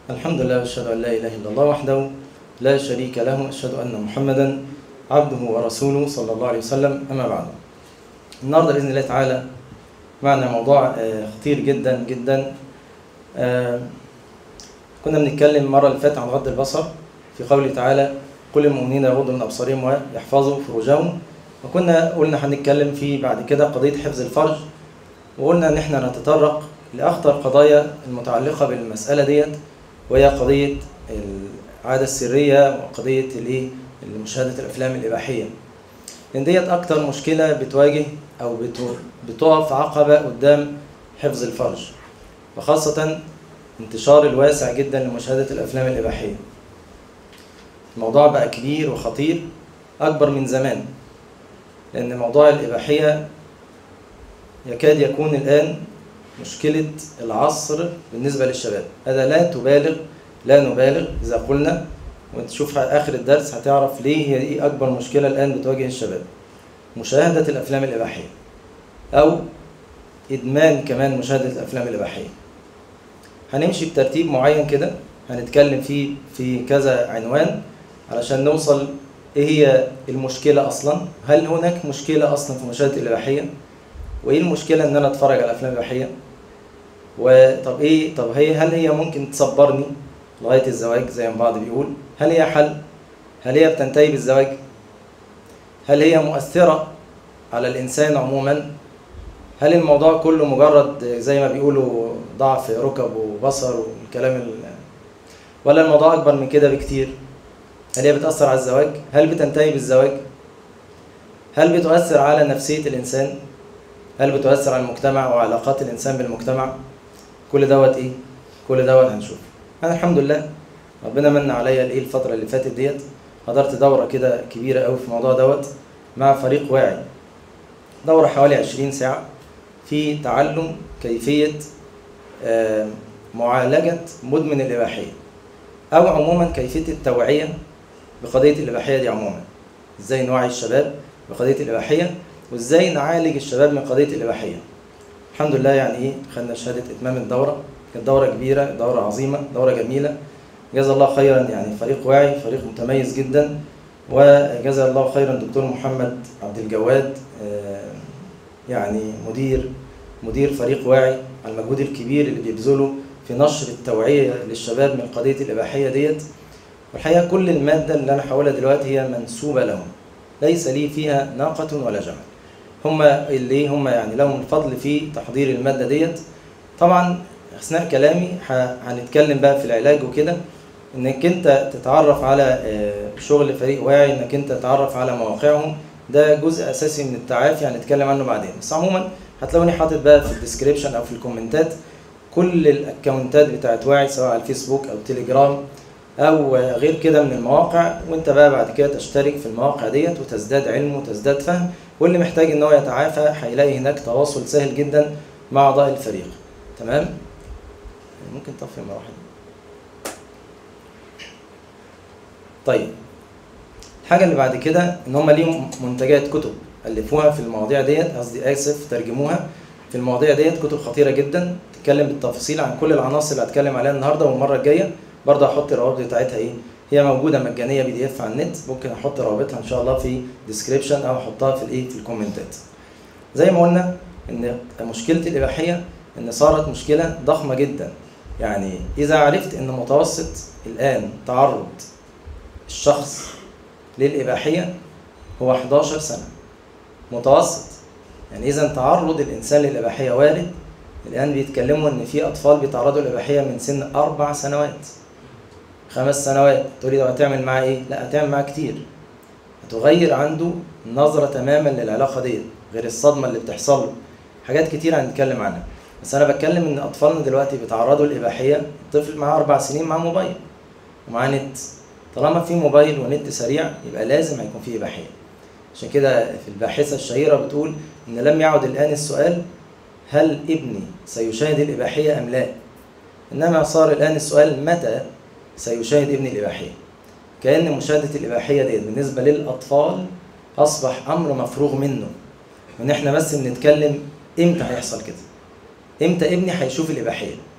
الحمد لله وأشهد أن لا إله إلا الله وحده لا شريك له، وأشهد أن محمدا عبده ورسوله صلى الله عليه وسلم. أما بعد، النهارده بإذن الله تعالى معنا موضوع خطير جدا جدا. كنا بنتكلم المرة اللي فاتت عن غض البصر في قوله تعالى: قل للمؤمنين يغضوا من أبصارهم ويحفظوا فروجهم. قلنا هنتكلم في بعد كده قضية حفظ الفرج، وقلنا إن احنا نتطرق لأخطر قضايا المتعلقة بالمسألة ديت، وهي قضية العادة السرية وقضية مشاهدة الأفلام الإباحية، لأن ديت أكتر مشكلة بتواجه أو بتقف عقبة قدام حفظ الفرج، وخاصة انتشار الواسع جدا لمشاهدة الأفلام الإباحية. الموضوع بقى كبير وخطير أكبر من زمان، لأن موضوع الإباحية يكاد يكون الآن مشكلة العصر بالنسبة للشباب. هذا لا نبالغ إذا قلنا، وتشوف آخر الدرس هتعرف ليه هي إيه أكبر مشكلة الآن بتواجه الشباب: مشاهدة الأفلام الإباحية، أو إدمان كمان مشاهدة الأفلام الإباحية. هنمشي بترتيب معين كده، هنتكلم فيه في كذا عنوان علشان نوصل إيه هي المشكلة أصلا. هل هناك مشكلة أصلا في مشاهدة الإباحية؟ وإيه المشكلة إن أنا أتفرج على الأفلام الإباحية؟ هل هي ممكن تصبرني لغاية الزواج زي ما بعض بيقول؟ هل هي حل؟ هل هي بتنتهي بالزواج؟ هل هي مؤثرة على الإنسان عموما؟ هل الموضوع كله مجرد زي ما بيقولوا ضعف ركب وبصر والكلام ولا الموضوع أكبر من كده بكتير؟ هل هي بتأثر على الزواج؟ هل بتنتهي بالزواج؟ هل بتؤثر على نفسية الإنسان؟ هل بتؤثر على المجتمع وعلاقات الإنسان بالمجتمع؟ كل دوت هنشوف. أنا الحمد لله ربنا من عليا الفترة اللي فاتت ديت، حضرت دورة كده كبيرة قوي في الموضوع دوت مع فريق واعي، دورة حوالي 20 ساعة في تعلم كيفية معالجة مدمن الإباحية، أو عموما كيفية التوعية بقضية الإباحية دي عموما. إزاي نوعي الشباب بقضية الإباحية، وإزاي نعالج الشباب من قضية الإباحية. الحمد لله خدنا شهادة إتمام الدورة. كانت دورة كبيرة، دورة عظيمة، دورة جميلة، جزا الله خيرا. فريق واعي، فريق متميز جدا، وجزا الله خيرا دكتور محمد عبد الجواد، مدير فريق واعي، على المجهود الكبير اللي بيبذله في نشر التوعية للشباب من قضية الإباحية ديت. والحقيقة كل المادة اللي أنا هقولها دلوقتي هي منسوبة لهم، ليس لي فيها ناقة ولا جمل. هم لهم الفضل في تحضير المادة ديت. طبعا أثناء كلامي هنتكلم بقى في العلاج وكده، إنك أنت تتعرف على شغل فريق واعي، إنك أنت تتعرف على مواقعهم، ده جزء أساسي من التعافي، هنتكلم عنه بعدين. بس عموما هتلاقوني حاطط بقى في الديسكريبشن أو في الكومنتات كل الأكونتات بتاعت واعي، سواء على الفيسبوك أو تليجرام أو غير كده من المواقع، وأنت بقى بعد كده تشترك في المواقع ديت وتزداد علم وتزداد فهم. واللي محتاج إن هو يتعافى هيلاقي هناك تواصل سهل جدا مع أعضاء الفريق. تمام؟ ممكن تطفي المراحل. طيب، الحاجة اللي بعد كده إن هم ليهم منتجات، كتب ألفوها في المواضيع ديت، ترجموها في المواضيع ديت، كتب خطيرة جدا تتكلم بالتفاصيل عن كل العناصر اللي هتكلم عليها النهارده. والمرة الجاية برضه هحط الروابط بتاعتها هي موجودة مجانية PDF على النت، ممكن احط روابطها ان شاء الله في ديسكريبشن او احطها في الكومنتات. زي ما قلنا ان مشكلة الإباحية ان صارت مشكلة ضخمة جدا. اذا عرفت ان متوسط الان تعرض الشخص للإباحية هو 11 سنة متوسط، اذا تعرض الانسان للإباحية وارد. الان بيتكلموا ان في اطفال بيتعرضوا للإباحية من سن 4 سنوات 5 سنوات. تقولي ده هتعمل معاه ايه؟ لا، هتعمل معاه كتير، هتغير عنده نظرة تماما للعلاقة دي، غير الصدمة اللي بتحصل له، حاجات كتير هنتكلم عنها. بس انا بتكلم ان اطفالنا دلوقتي بيتعرضوا للإباحية. الطفل معاه 4 سنين معاه موبايل ومعاه نت، طالما في موبايل ونت سريع يبقى لازم هيكون في إباحية. عشان كده في الباحثة الشهيرة بتقول ان لم يعد الآن السؤال هل ابني سيشاهد الإباحية أم لا، إنما صار الآن السؤال متى سيشاهد ابني الإباحية. كأن مشاهدة الإباحية دي بالنسبة للأطفال أصبح أمر مفروغ منه، وإن إحنا بس بنتكلم إمتى هيحصل كده، إمتى ابني هيشوف الإباحية.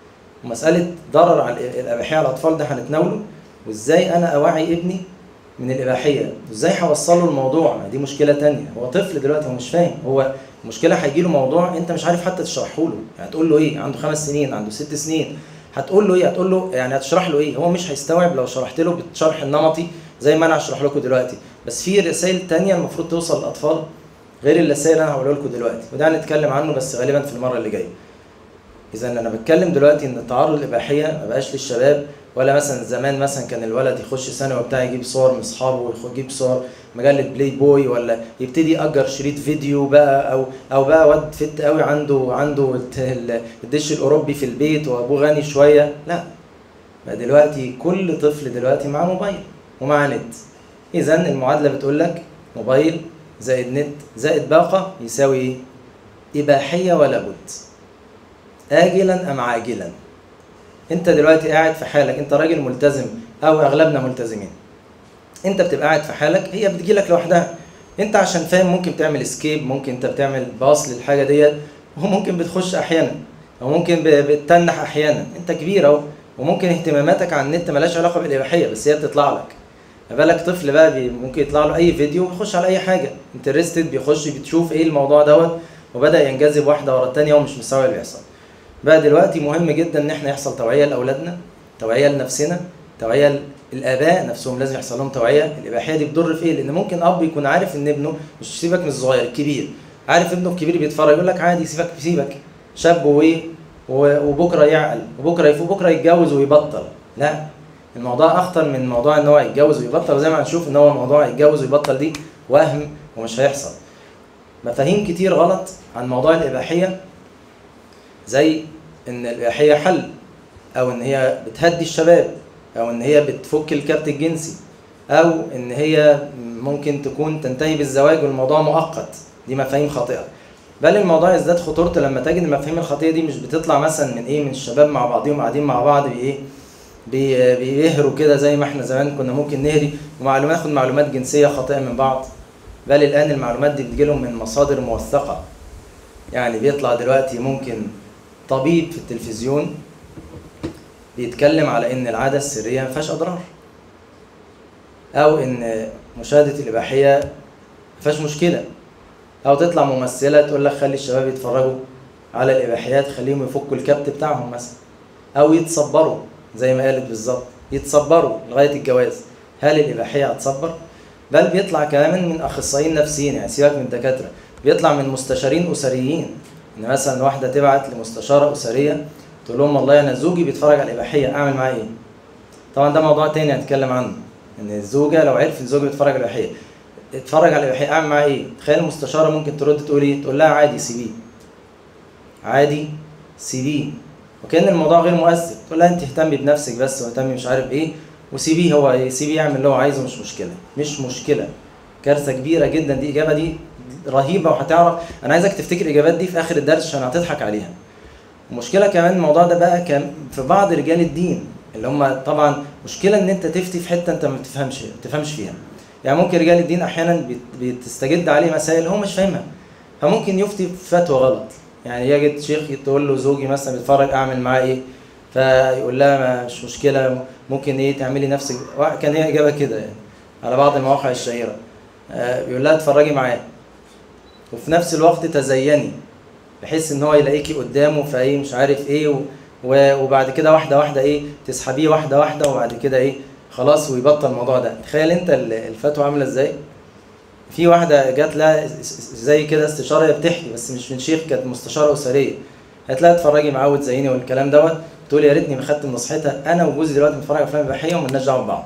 ومساله ضرر على الاباحيه على الاطفال ده هنتناوله، وازاي انا اوعي ابني من الاباحيه، وازاي هوصله الموضوع. دي مشكله تانية. هو طفل دلوقتي، هو مش فاهم. هو المشكله هيجي له موضوع انت مش عارف حتى تشرحه له، يعني هتقول له ايه؟ عنده 5 سنين، عنده 6 سنين، هتقول له ايه؟ هتقول له يعني هتشرح له ايه؟ هو مش هيستوعب لو شرحت له بالشرح النمطي زي ما انا هشرح لكم دلوقتي. بس في رسائل تانية المفروض توصل للاطفال غير الرسائل اللي انا هقولها لكم دلوقتي، وده هنتكلم عنه بس غالبا في المره اللي جايه. اذا انا بتكلم دلوقتي ان التعرض للاباحيه ما بقاش للشباب، ولا مثلا زمان مثلا كان الولد يخش ثانوي وبتاع يجيب صور من اصحابه، يجيب صور مجله بلاي بوي، ولا يبتدي يأجر شريط فيديو بقى، او بقى واد فت قوي عنده الدش الاوروبي في البيت وابوه غني شويه. لا، بقى دلوقتي كل طفل دلوقتي معاه موبايل ومعاه نت. اذا المعادله بتقول لك موبايل زائد نت زائد باقه يساوي ايه؟ اباحيه ولا بد، آجلا أم عاجلا. أنت دلوقتي قاعد في حالك، أنت راجل ملتزم أو أغلبنا ملتزمين، أنت بتبقى قاعد في حالك، هي بتجيلك لوحدها. أنت عشان فاهم ممكن تعمل اسكيب، ممكن أنت بتعمل باص للحاجة ديت، وممكن بتخش أحيانا، أو ممكن بتتنح أحيانا. أنت كبير أهو، وممكن اهتماماتك على النت ملاش علاقة بالإباحية، بس هي بتطلع لك. ما بالك طفل بقى ممكن يطلع له أي فيديو ويخش على أي حاجة انترستد، بيخش بتشوف إيه الموضوع دوت، وبدأ ينجذب واحدة ورا التانية ومش مستوعب اللي بيحصل. بقى دلوقتي مهم جدا ان احنا يحصل توعيه لاولادنا، توعيه لنفسنا، توعيه الاباء نفسهم لازم يحصل لهم توعيه. الاباحيه دي بتضر في ايه؟ لان ممكن اب يكون عارف ان ابنه، مش سيبك من الصغير، الكبير عارف ابنه الكبير بيتفرج، يقول لك عادي، سيبك شاب وايه، وبكره يعقل، وبكره يفوق، بكره يتجوز ويبطل. لا، الموضوع اخطر من موضوع ان هو يتجوز ويبطل، وزي ما هنشوف ان هو موضوع يتجوز ويبطل دي وهم ومش هيحصل. مفاهيم كتير غلط عن موضوع الاباحيه، زي ان الاباحيه حل، او ان هي بتهدي الشباب، او ان هي بتفك الكبت الجنسي، او ان هي ممكن تكون تنتهي بالزواج والموضوع مؤقت. دي مفاهيم خاطئه. بل الموضوع يزداد خطورته لما تجد المفاهيم الخاطئه دي مش بتطلع مثلا من ايه، من الشباب مع بعضهم قاعدين مع بعض بيهروا كده زي ما احنا زمان كنا ممكن نهري ناخد معلومات جنسيه خاطئه من بعض. بل الان المعلومات دي بتجيلهم من مصادر موثقه. يعني بيطلع دلوقتي ممكن طبيب في التلفزيون بيتكلم على ان العاده السريه ما فيهاش اضرار، او ان مشاهده الاباحيه ما فيهاش مشكله، او تطلع ممثله تقول لك خلي الشباب يتفرجوا على الاباحيات، خليهم يفكوا الكبت بتاعهم مثلا، او يتصبروا زي ما قالت بالظبط، يتصبروا لغايه الجواز. هل الاباحيه هتصبر؟ بل بيطلع كمان من اخصائيين نفسيين، يعني سيبك من الدكاتره، بيطلع من مستشارين اسريين، ان مثلا واحده تبعت لمستشاره اسريه تقول لهم والله انا زوجي بيتفرج على الاباحيه، اعمل معاه ايه؟ طبعا ده موضوع تاني هنتكلم عنه، ان الزوجه لو عرف الزوج بيتفرج على الاباحيه، اتفرج على الاباحيه اعمل معاه ايه؟ تخيل المستشاره ممكن ترد تقول ايه؟ تقول لها عادي سيبيه، عادي سيبيه، وكأن الموضوع غير مؤثر. تقول لها انت اهتمي بنفسك بس، واهتمي مش عارف ايه، وسيبيه، هو سيبيه يعمل اللي هو عايزه، مش مشكله. مش مشكله، كارثه كبيره جدا. دي اجابه دي رهيبه، وهتعرف انا عايزك تفتكر الاجابات دي في اخر الدرس عشان هتضحك عليها. المشكله كمان الموضوع ده بقى كان في بعض رجال الدين، اللي هم طبعا مشكله ان انت تفتي في حته انت ما تفهمش فيها. يعني ممكن رجال الدين احيانا بتستجد عليه مسائل هو مش فاهمها، فممكن يفتي فتوى غلط. يعني يجد شيخ تقول له زوجي مثلا بيتفرج اعمل معاه ايه، فيقول لها مش مشكله، ممكن ايه تعملي نفسك. كان هي اجابه كده يعني على بعض المواقع الشهيره، بيقول لها اتفرجي معاه وفي نفس الوقت تزيني، بحيث ان هو يلاقيكي قدامه فايه مش عارف ايه، وبعد كده واحده واحده ايه تسحبيه واحده واحده، وبعد كده ايه خلاص ويبطل الموضوع ده. تخيل انت الفتوى عامله ازاي. في واحده جات لها زي كده استشاره، بتحكي بس مش من شيخ، كانت مستشاره اسريه، هتلاقيها اتفرجي معاه وتزيني والكلام دوت، تقول يا ريتني ما خدت بنصيحتها، انا وجوزي دلوقتي بنتفرج على افلام اباحيه ومالناش دعوه ببعض.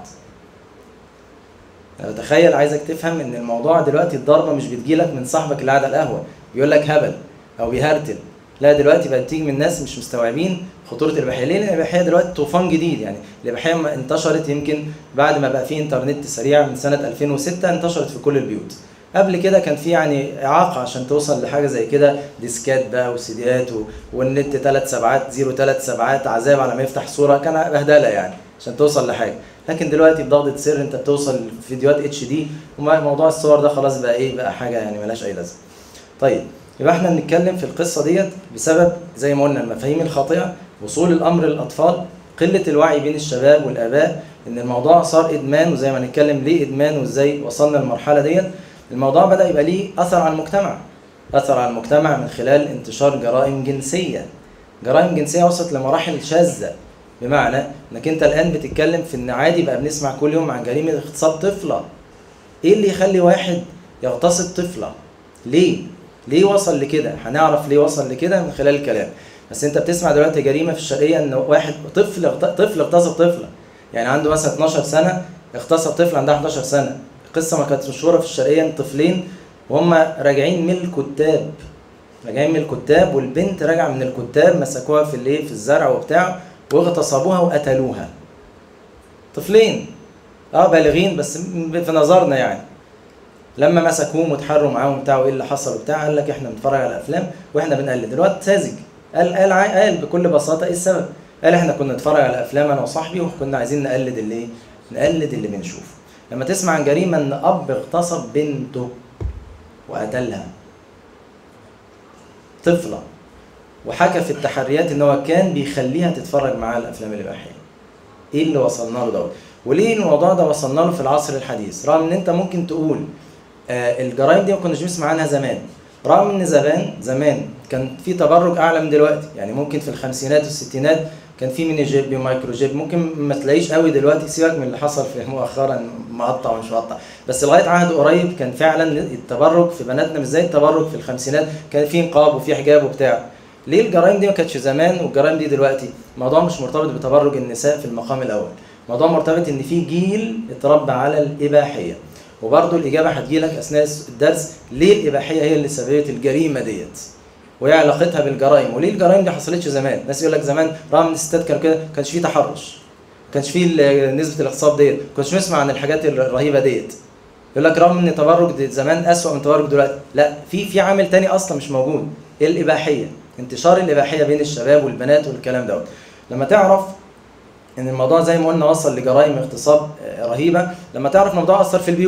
تخيل، عايزك تفهم ان الموضوع دلوقتي الضربه مش بتجيلك من صاحبك اللي قاعد على القهوه بيقول لك هبل او بيهرتل، لا دلوقتي بقت تيجي من ناس مش مستوعبين خطوره الاباحيه. ليه؟ لان الاباحيه دلوقتي طوفان جديد. يعني الاباحيه انتشرت يمكن بعد ما بقى في انترنت سريع من سنه 2006، انتشرت في كل البيوت. قبل كده كان في يعني اعاقه عشان توصل لحاجه زي كده، ديسكات بقى وسيديات والنت 3 سبعات 03 سبعات، عذاب على ما يفتح صوره، كان بهدله يعني عشان توصل لحاجه. لكن دلوقتي بضغطه سر انت بتوصل لفيديوهات اتش دي، وموضوع الصور ده خلاص بقى ايه، بقى حاجه يعني ملهاش اي لازمه. طيب يبقى احنا بنتكلم في القصه ديت بسبب زي ما قلنا المفاهيم الخاطئه، وصول الامر للاطفال، قله الوعي بين الشباب والاباء ان الموضوع صار ادمان، وزي ما هنتكلم ليه ادمان وازاي وصلنا للمرحله ديت. الموضوع بدا يبقى ليه اثر على المجتمع، اثر على المجتمع من خلال انتشار جرائم جنسيه. جرائم جنسيه وصلت لمراحل شاذه، بمعنى انك انت الان بتتكلم في ان عادي بقى بنسمع كل يوم عن جريمه اغتصاب طفله. ايه اللي يخلي واحد يغتصب طفله؟ ليه وصل لكده؟ هنعرف ليه وصل لكده من خلال الكلام. بس انت بتسمع دلوقتي جريمه في الشرقيه ان واحد طفل اغتصب طفله، يعني عنده مثلا 12 سنه اغتصب طفل عندها 11 سنه. القصه ما كانت مشهوره في الشرقيه ان طفلين وهم راجعين من الكتاب، والبنت راجعه من الكتاب مسكوها في في الزرع وبتاع واغتصبوها وقتلوها. طفلين بالغين بس في نظرنا يعني. لما مسكوهم وتحروا معاهم بتاع وايه اللي حصل وبتاع، قال لك احنا بنتفرج على افلام واحنا بنقلد. الواد ساذج قال بكل بساطه ايه السبب؟ قال احنا كنا نتفرج على افلام انا وصاحبي وكنا عايزين نقلد اللي بنشوفه. لما تسمع عن جريمه ان اب اغتصب بنته وقتلها، طفله، وحكى في التحريات ان هو كان بيخليها تتفرج معاه الافلام الاباحيه. ايه اللي وصلنا له دوت؟ وليه الموضوع ده وصلنا له في العصر الحديث؟ رغم ان انت ممكن تقول الجرائم دي ما كناش بنسمع عنها زمان، رغم ان زمان كان في تبرج اعلى من دلوقتي. يعني ممكن في الخمسينات والستينات كان في ميني جيب ومايكرو جيب، ممكن ما تلاقيش قوي دلوقتي، سيبك من اللي حصل في مؤخرا مقطع ومش مقطع، بس لغايه عهد قريب كان فعلا التبرج في بناتنا مش زي التبرج في الخمسينات، كان في نقاب وفي حجاب وبتاع. ليه الجرائم دي ما كانتش زمان والجرائم دي دلوقتي؟ الموضوع مش مرتبط بتبرج النساء في المقام الاول، الموضوع مرتبط ان في جيل اتربى على الاباحيه. وبرضه الاجابه هتجيلك اثناء الدرس ليه الاباحيه هي اللي سببت الجريمه ديت وهي علاقتها بالجرائم، وليه الجرائم دي حصلتش زمان. الناس يقول لك زمان رغم ان الستات كانوا كده ما كانش فيه تحرش، ما كانش فيه نسبه الاغتصاب ديت، ما كناش نسمع عن الحاجات الرهيبه ديت. يقول لك رغم ان التبرج زمان اسوأ من التبرج دلوقتي، لا، في عامل تاني اصلا مش موجود، الاباحيه، انتشار الاباحيه بين الشباب والبنات والكلام دوت. لما تعرف ان الموضوع زي ما قلنا وصل لجرائم اغتصاب رهيبه، لما تعرف الموضوع اثر في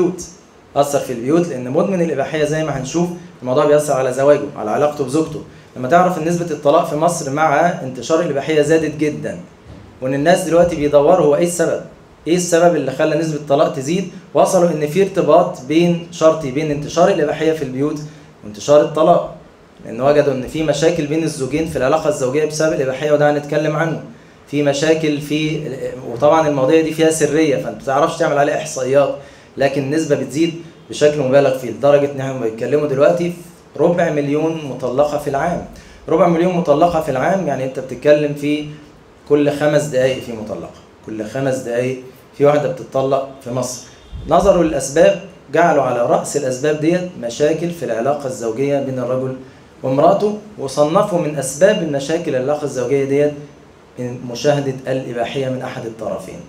البيوت، لان مدمن الاباحيه زي ما هنشوف الموضوع بيأثر على زواجه، على علاقته بزوجته. لما تعرف ان نسبه الطلاق في مصر مع انتشار الاباحيه زادت جدا، وان الناس دلوقتي بيدوروا هو ايه السبب اللي خلى نسبه الطلاق تزيد، وصلوا ان في ارتباط شرطي بين انتشار الاباحيه في البيوت وانتشار الطلاق، لان وجدوا ان في مشاكل بين الزوجين في العلاقه الزوجيه بسبب الاباحيه، وده هنتكلم عنه. في مشاكل وطبعا المواضيع دي فيها سريه فانت ما تعرفش تعمل عليها احصائيات، لكن النسبه بتزيد بشكل مبالغ فيه، لدرجه ان احنا بنتكلموا دلوقتي في 250,000 مطلقه في العام. 250,000 مطلقه في العام، يعني انت بتتكلم في كل 5 دقائق في مطلقه، كل 5 دقائق في واحده بتتطلق في مصر. نظروا للاسباب، جعلوا على راس الاسباب ديت مشاكل في العلاقه الزوجيه بين الرجل وامراته، وصنفوا من اسباب المشاكل العلاقه الزوجيه ديت مشاهده الاباحيه من احد الطرفين.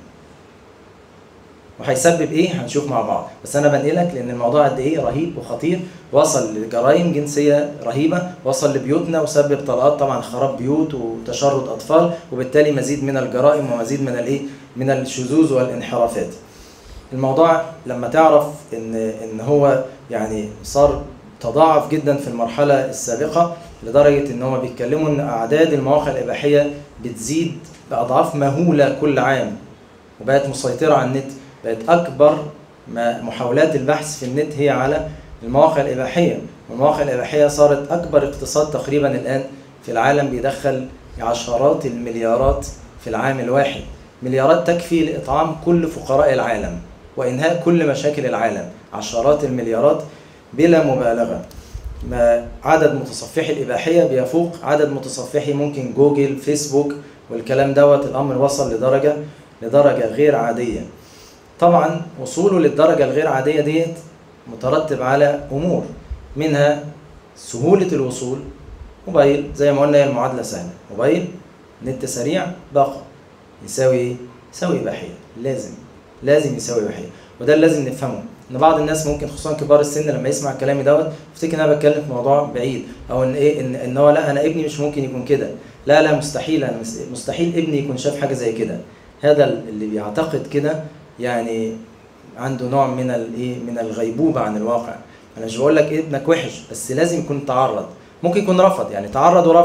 وهيسبب ايه هنشوف مع بعض، بس انا بنقلك لان الموضوع قد ايه رهيب وخطير، وصل لجرائم جنسيه رهيبه، وصل لبيوتنا وسبب طلاقات، طبعا خراب بيوت وتشرد اطفال، وبالتالي مزيد من الجرائم ومزيد من الشذوذ والانحرافات. الموضوع لما تعرف ان هو يعني صار تضاعف جدا في المرحله السابقه، لدرجه ان هم بيتكلموا ان اعداد المواقع الاباحيه بتزيد باضعاف مهوله كل عام، وبقت مسيطره على النت. بقت اكبر محاولات البحث في النت هي على المواقع الاباحيه، والمواقع الاباحيه صارت اكبر اقتصاد تقريبا الان في العالم، بيدخل عشرات المليارات في العام الواحد، مليارات تكفي لاطعام كل فقراء العالم وانهاء كل مشاكل العالم، عشرات المليارات بلا مبالغه. ما عدد متصفحي الاباحيه بيفوق عدد متصفحي ممكن جوجل، فيسبوك والكلام دوت. الامر وصل لدرجه غير عاديه. طبعا وصوله للدرجه الغير عاديه ديت مترتب على امور، منها سهوله الوصول. موبايل زي ما قلنا هي المعادله سهله، موبايل، نت سريع، باقه، يساوي ايه؟ يساوي اباحيه. لازم يساوي اباحيه، وده اللي لازم نفهمه. ان بعض الناس ممكن خصوصا كبار السن لما يسمع كلامي دوت يفتكر ان انا بتكلم في موضوع بعيد، او ان ايه ان هو لا انا ابني مش ممكن يكون كده، لا مستحيل، انا مستحيل ابني يكون شاف حاجه زي كده. هذا اللي بيعتقد كده يعني عنده نوع من الغيبوبه عن الواقع. انا مش بقول لك ابنك وحش، بس لازم يكون تعرض، ممكن يكون رفض، يعني تعرض ورفض،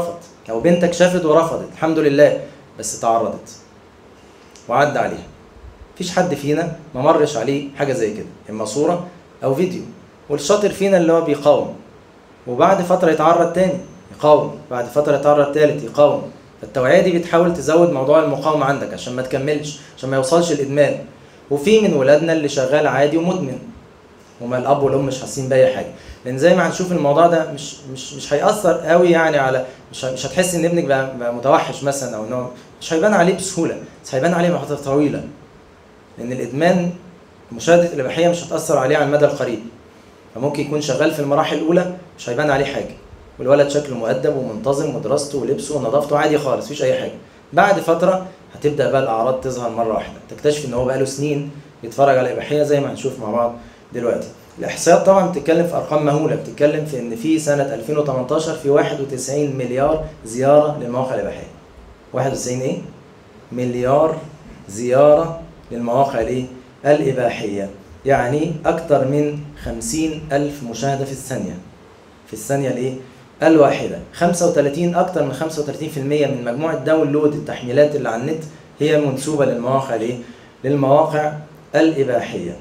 لو بنتك شافت ورفضت الحمد لله، بس تعرضت وعدى عليها. مفيش حد فينا ما مرش عليه حاجه زي كده، اما صوره او فيديو. والشاطر فينا اللي هو بيقاوم، وبعد فتره يتعرض تاني يقاوم، بعد فتره يتعرض تالت يقاوم. فالتوعيه دي بتحاول تزود موضوع المقاومه عندك عشان ما تكملش، عشان ما يوصلش الادمان. وفي من ولادنا اللي شغال عادي ومدمن، وما الاب والام مش حاسين باي حاجه. لان زي ما هنشوف الموضوع ده مش هيأثر قوي يعني على، مش هتحس ان ابنك بقى متوحش مثلا، او انه مش هيبان عليه بسهوله، بس هيبان عليه بعد فتره طويله. لان الادمان مشاهده الاباحيه مش هتأثر عليه على المدى القريب. فممكن يكون شغال في المراحل الاولى مش هيبان عليه حاجه، والولد شكله مؤدب ومنتظم ودراسته ولبسه ونظافته عادي خالص، مفيش اي حاجه. بعد فتره هتبدا بقى الاعراض تظهر مره واحده، تكتشف ان هو بقى له سنين بيتفرج على الاباحيه زي ما هنشوف مع بعض دلوقتي. الاحصائيات طبعا بتتكلم في ارقام مهوله، بتتكلم في ان في سنه 2018 في 91 مليار زياره للمواقع الاباحيه. 91 ايه؟ مليار زياره للمواقع الايه؟ الاباحيه. يعني اكتر من 50,000 مشاهده في الثانيه. في الثانيه الايه؟ الواحده. 35 اكتر من 35% من مجموع الداونلود التحميلات اللي على النت هي منسوبه للمواقع الايه؟ للمواقع الاباحيه.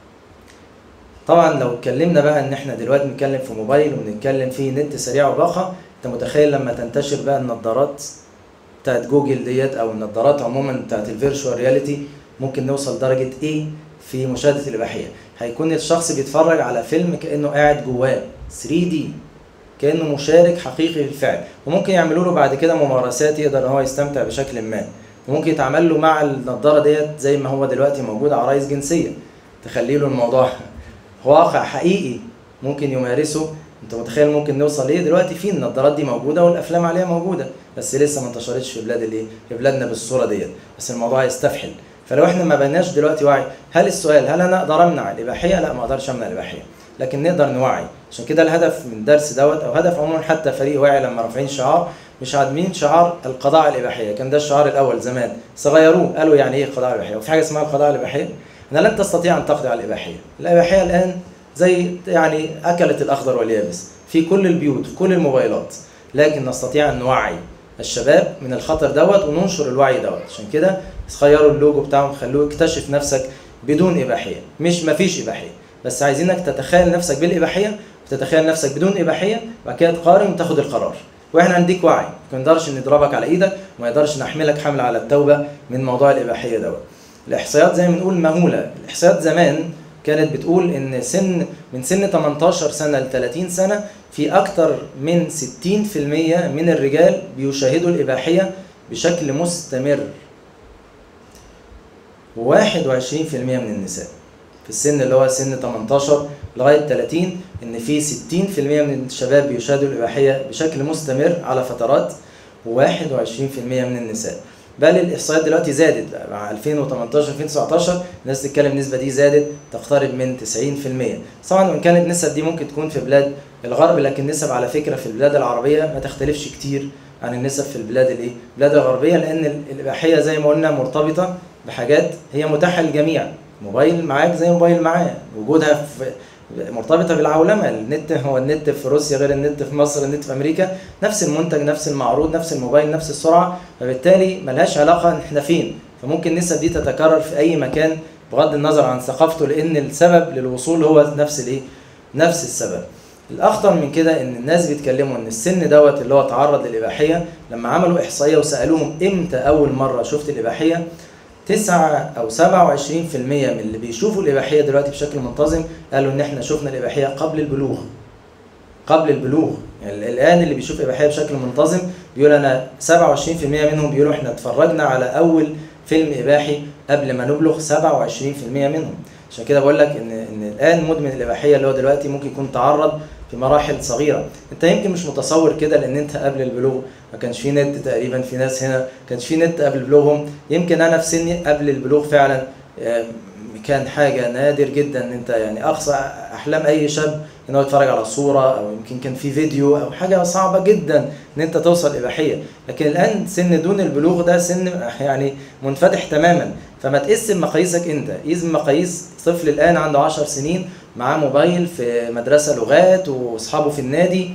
طبعا لو اتكلمنا بقى ان احنا دلوقتي بنتكلم في موبايل وبنتكلم في نت سريع وباقه، انت متخيل لما تنتشر بقى النظارات بتاعت جوجل ديت او النظارات عموما بتاعت الفيرتشوال رياليتي، ممكن نوصل لدرجه ايه في مشاهده الاباحيه؟ هيكون الشخص بيتفرج على فيلم كانه قاعد جواه 3D، كانه مشارك حقيقي بالفعل. وممكن يعملوا له بعد كده ممارسات يقدر ان هو يستمتع بشكل ما. وممكن يتعمل له مع النظاره ديت زي ما هو دلوقتي موجود عرايس جنسيه، تخلي له الموضوع واقع حقيقي ممكن يمارسه. انت متخيل ممكن نوصل ايه؟ دلوقتي في النظارات دي موجوده والافلام عليها موجوده، بس لسه ما انتشرتش في بلاد الايه؟ في بلادنا بالصوره ديت، بس الموضوع يستفحل. فلو احنا ما بناش دلوقتي وعي، هل السؤال هل انا اقدر امنع الاباحيه؟ لا، ما اقدرش امنع الاباحيه، لكن نقدر نوعي. عشان كده الهدف من الدرس دوت، او هدف عموما حتى فريق واعي لما رافعين شعار، مش عاملين شعار القضاء على الاباحيه، كان ده الشعار الاول زمان، بس غيروه قالوا يعني ايه القضاء على الاباحيه؟ وفي حاجه اسمها القضاء على الاباحيه؟ ان لن تستطيع ان تقضي على الاباحيه. الاباحيه الان زي يعني اكلت الاخضر واليابس في كل البيوت في كل الموبايلات، لكن نستطيع ان نوعي الشباب من الخطر دوت وننشر الوعي دوت. عشان كده غيروا اللوجو بتاعهم، خلوه اكتشف نفسك بدون اباحيه، مش مفيش اباحيه، بس عايزينك تتخيل نفسك بالاباحيه وتتخيل نفسك بدون اباحيه، وبعد كده تقارن وتاخد القرار. واحنا هنديك وعي، ما نقدرش نضربك على ايدك وما نقدرش نحملك حمل على التوبه من موضوع الاباحيه دوت. الاحصائيات زي ما بنقول مهوله. الاحصائيات زمان كانت بتقول ان من سن 18 سنه ل 30 سنه في اكتر من 60% من الرجال بيشاهدوا الاباحيه بشكل مستمر، و21% من النساء. في السن اللي هو سن 18 لغايه 30 ان في 60% من الشباب بيشاهدوا الاباحيه بشكل مستمر على فترات، و21% من النساء. بل الاحصائيات دلوقتي زادت مع 2018 2019 الناس تتكلم النسبه دي زادت تقترب من 90%. طبعا وان كانت النسب دي ممكن تكون في بلاد الغرب، لكن النسب على فكره في البلاد العربيه ما تختلفش كتير عن النسب في البلاد الايه؟ البلاد الغربيه، لان الاباحيه زي ما قلنا مرتبطه بحاجات هي متاحه للجميع. موبايل معاك زي موبايل معاه، وجودها مرتبطه بالعولمه. النت هو النت في روسيا غير النت في مصر، النت في امريكا نفس المنتج نفس المعروض نفس الموبايل نفس السرعه، فبالتالي ملهاش علاقه احنا فين. فممكن النسب دي تتكرر في اي مكان بغض النظر عن ثقافته، لان السبب للوصول هو نفس الايه؟ نفس السبب. الاخطر من كده ان الناس بيتكلموا ان السن دوت اللي هو تعرض للاباحيه، لما عملوا احصائيه وسالوهم امتى اول مره شفت الاباحيه، 9 أو 27% من اللي بيشوفوا الإباحية دلوقتي بشكل منتظم قالوا إن إحنا شفنا الإباحية قبل البلوغ. قبل البلوغ، يعني الآن اللي بيشوف إباحية بشكل منتظم بيقول أنا 27% منهم بيقولوا إحنا اتفرجنا على أول فيلم إباحي قبل ما نبلغ. 27% منهم. عشان كده بقول لك إن الآن مدمن الإباحية اللي هو دلوقتي ممكن يكون تعرض في مراحل صغيرة. أنت يمكن مش متصور كده لأن أنت قبل البلوغ ما كانش في نت تقريبا، في ناس هنا ما كانش في نت قبل بلوغهم. يمكن أنا في سني قبل البلوغ فعلا كان حاجة نادر جدا ان انت يعني اقصى احلام اي شاب ان هو يتفرج على صورة او يمكن كان في فيديو او حاجة صعبة جدا ان انت توصل اباحية. لكن الان سن دون البلوغ ده سن يعني منفتح تماما. فما تقيس مقاييسك انت، قيس مقاييس طفل الان عنده 10 سنين معاه موبايل في مدرسة لغات واصحابه في النادي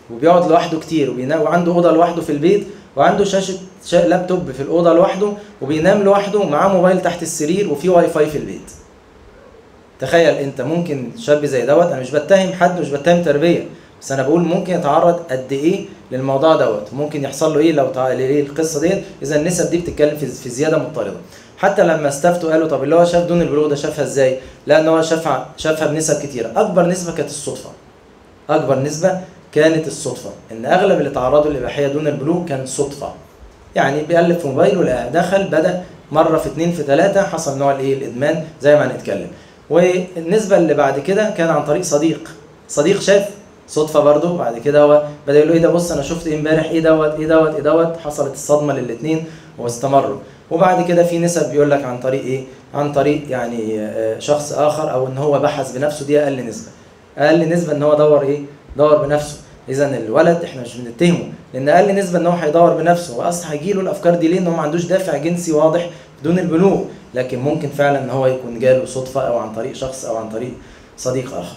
وبيقعد لوحده كتير وعنده اوضه لوحده في البيت، وعنده شاشه لابتوب في الاوضه لوحده، وبينام لوحده ومعاه موبايل تحت السرير وفي واي فاي في البيت. تخيل انت ممكن شاب زي دوت، انا مش بتهم حد مش بتهم تربيه، بس انا بقول ممكن يتعرض قد ايه للموضوع دوت، ممكن يحصل له ايه لو ايه القصه ديت. اذا النسب دي بتتكلم في زياده مضطرده. حتى لما استفتوا قالوا طب اللي هو شاف دون البلوغ ده شافها ازاي؟ لان هو شافها بنسب كتيره. اكبر نسبه كانت الصدفه، اكبر نسبه كانت الصدفه، ان اغلب اللي تعرضوا للاباحيه دون البلوغ كان صدفه. يعني بيقلب في موبايل ولقى دخل، بدا مره في 2 في 3 حصل نوع الايه الادمان زي ما هنتكلم. والنسبه اللي بعد كده كان عن طريق صديق شاف صدفه برضه، بعد كده هو بدا يقول له ايه ده، بص انا شفت ايه امبارح، ايه دوت ايه دوت ايه دوت، حصلت الصدمه للاثنين واستمروا. وبعد كده في نسب بيقول لك عن طريق ايه، عن طريق يعني شخص اخر، او ان هو بحث بنفسه. دي اقل نسبه، اقل نسبه ان هو دور بنفسه. اذا الولد احنا مش بنتهمه، لان اقل نسبه ان هو هيدور بنفسه، واصلا هيجيله الافكار دي ليه؟ ان هو ما عندوش دافع جنسي واضح بدون البلوغ. لكن ممكن فعلا ان هو يكون جاله صدفه، او عن طريق شخص، او عن طريق صديق اخر.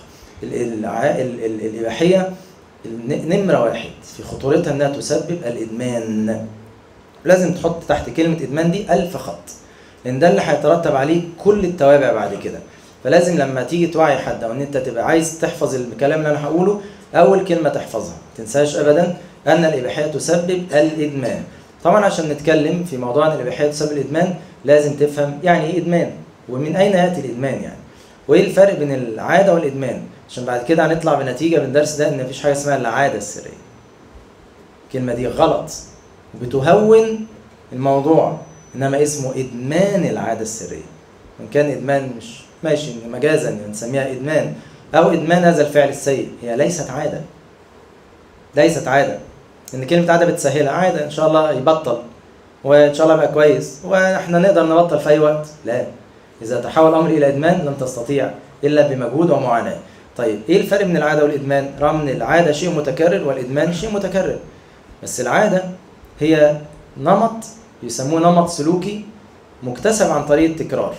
الاباحيه نمره واحد في خطورتها انها تسبب الادمان. لازم تحط تحت كلمه ادمان دي 1000 خط، لان ده اللي هيترتب عليه كل التوابع بعد كده. فلازم لما تيجي توعي حد، او ان انت تبقى عايز تحفظ الكلام اللي انا هقوله، اول كلمه تحفظها ما تنساش ابدا ان الاباحيه تسبب الادمان. طبعا عشان نتكلم في موضوع ان الاباحيه تسبب الادمان لازم تفهم يعني ايه ادمان، ومن اين ياتي الادمان يعني، وايه الفرق بين العاده والادمان، عشان بعد كده هنطلع بنتيجه من الدرس ده ان مفيش حاجه اسمها العاده السريه. الكلمه دي غلط وبتهون الموضوع، انما اسمه ادمان العاده السريه. وان كان ادمان مش ماشي مجازا نسميها ادمان، او ادمان هذا الفعل السيء، هي ليست عاده. ليست عاده، لان كلمه عاده بتسهلها، عاده ان شاء الله يبطل وان شاء الله بقى كويس واحنا نقدر نبطل في اي وقت. لا، اذا تحول الامر الى ادمان لن تستطيع الا بمجهود ومعاناه. طيب ايه الفرق بين العاده والادمان؟ رغم ان العاده شيء متكرر والادمان شيء متكرر، بس العاده هي نمط يسموه نمط سلوكي مكتسب عن طريق التكرار،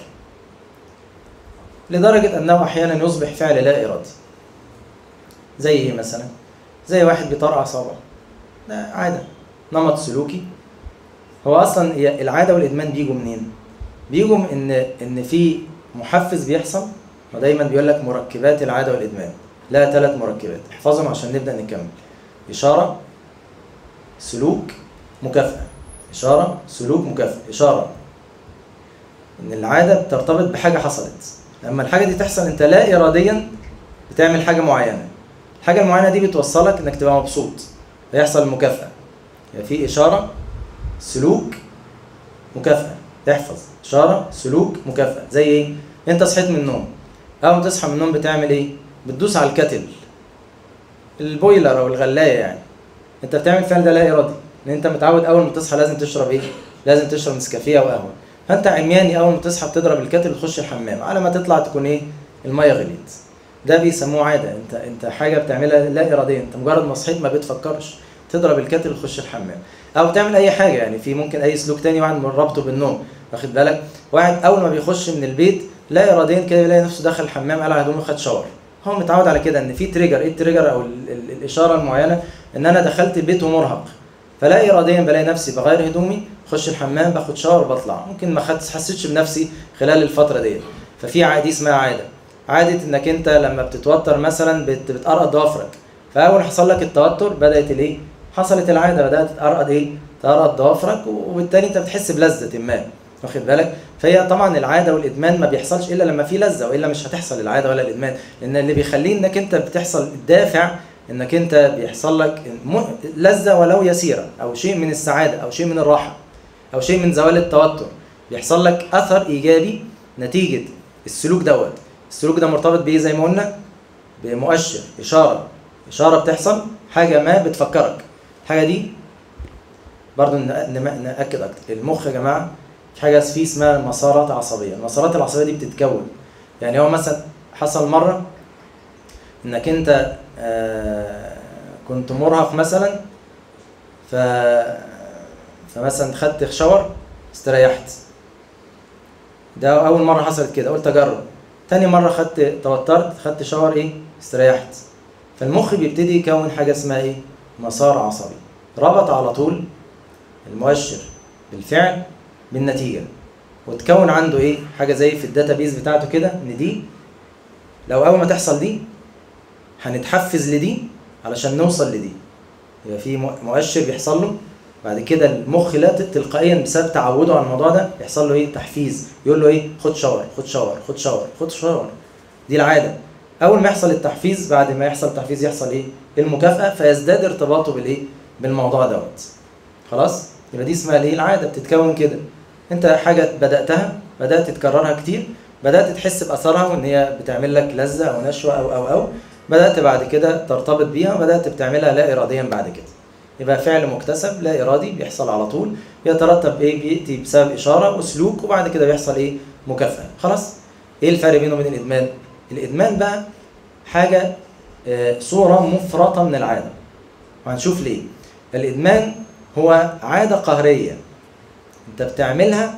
لدرجة أنه أحيانا يصبح فعل لا إرادي. زي إيه مثلا؟ زي واحد بيطرقع صابعه، ده عادة، نمط سلوكي. هو أصلا العادة والإدمان بيجوا منين؟ بيجوا إن في محفز بيحصل، ودايما بيقول لك مركبات العادة والإدمان، لا 3 مركبات، احفظهم عشان نبدأ نكمل. إشارة، سلوك، مكافأة. إشارة، سلوك، مكافأة. إشارة إن العادة بترتبط بحاجة حصلت، لما الحاجة دي تحصل انت لا اراديا بتعمل حاجة معينة، الحاجة المعينة دي بتوصلك انك تبقى مبسوط، فيحصل المكافأة. يعني في اشارة، سلوك، مكافأة. تحفظ اشارة، سلوك، مكافأة. زي ايه؟ انت صحيت من النوم، اول ما تصحى من النوم بتعمل ايه؟ بتدوس على الكتل، البويلر او الغلاية يعني. انت بتعمل الفعل ده لا ارادي، لان انت متعود اول ما تصحى لازم تشرب ايه؟ لازم تشرب نسكافيه او قهوة. فانت عمياني اول ما تصحى بتضرب الكتل وتخش الحمام، على ما تطلع تكون ايه؟ الميه غليت. ده بيسموه عاده، انت حاجه بتعملها لا اراديا، انت مجرد ما صحيت ما بتفكرش، تضرب الكتل وتخش الحمام، او تعمل اي حاجه. يعني في ممكن اي سلوك تاني واحد ربطه بالنوم، واخد بالك؟ واحد اول ما بيخش من البيت لا اراديا كده يلاقي نفسه دخل الحمام، قلع هدومه وخد شاور. هو متعود على كده، ان في تريجر. ايه التريجر او الاشاره المعينه؟ ان انا دخلت البيت ومرهق، فلا اراديا بلاقي نفسي بغير هدومي، اخش الحمام، باخد شاور وبطلع. ممكن ما حسيتش بنفسي خلال الفتره دي. ففي عاده اسمها عاده انك انت لما بتتوتر مثلا بتقرقض ضوافرك، فاول حصل لك التوتر بدات الايه؟ حصلت العاده، بدات تقرقض ايه؟ تقرقض ضوافرك، وبالتالي انت بتحس بلذه ما، واخد بالك؟ فهي طبعا العاده والادمان ما بيحصلش الا لما في لذه، والا مش هتحصل العاده ولا الادمان. لان اللي بيخليه انك انت بتحصل الدافع انك انت بيحصل لك لذه ولو يسيره، او شيء من السعاده، او شيء من الراحه، او شيء من زوال التوتر، بيحصل لك اثر ايجابي نتيجه السلوك دوت. السلوك ده مرتبط بايه زي ما قلنا؟ بمؤشر، اشاره بتحصل، حاجه ما بتفكرك. الحاجه دي برضو ناكد اكتر، المخ يا جماعه في حاجه فيه اسمها مسارات عصبيه. المسارات العصبيه دي بتتكون، يعني هو مثلا حصل مره انك انت كنت مرهق مثلا، فمثلا خدت شاور استريحت، ده اول مره حصلت كده، قلت اجرب. تاني مره توترت، خدت شاور ايه؟ استريحت. فالمخ بيبتدي يكون حاجه اسمها ايه؟ مسار عصبي ربط على طول المؤشر بالفعل بالنتيجة، وتكون عنده ايه حاجة زي في الداتابيز بتاعته كده، ان دي لو اول ما تحصل دي هنتحفز لدي علشان نوصل لدي. يبقى في مؤشر بيحصل له، بعد كده المخ لا تلقائيا بسبب تعوده على الموضوع ده يحصل له ايه تحفيز، يقول له ايه خد شاور خد شاور خد شاور خد شاور. دي العاده. اول ما يحصل التحفيز، بعد ما يحصل التحفيز يحصل ايه المكافاه، فيزداد ارتباطه بالايه بالموضوع دوت. خلاص، يبقى دي اسمها الايه العاده. بتتكون كده، انت حاجه بداتها، بدات تكررها كتير، بدات تحس باثرها وان هي بتعمل لك لذه او نشوه او بدات بعد كده ترتبط بيها، وبدات بتعملها لا اراديا بعد كده. يبقى فعل مكتسب لا ارادي بيحصل على طول، يترتب ايه بياتي بسبب اشاره وسلوك، وبعد كده بيحصل ايه مكافاه. خلاص. ايه الفرق بينه وبين الادمان؟ الادمان بقى حاجه صوره مفرطه من العاده، وهنشوف ليه. الادمان هو عاده قهريه انت بتعملها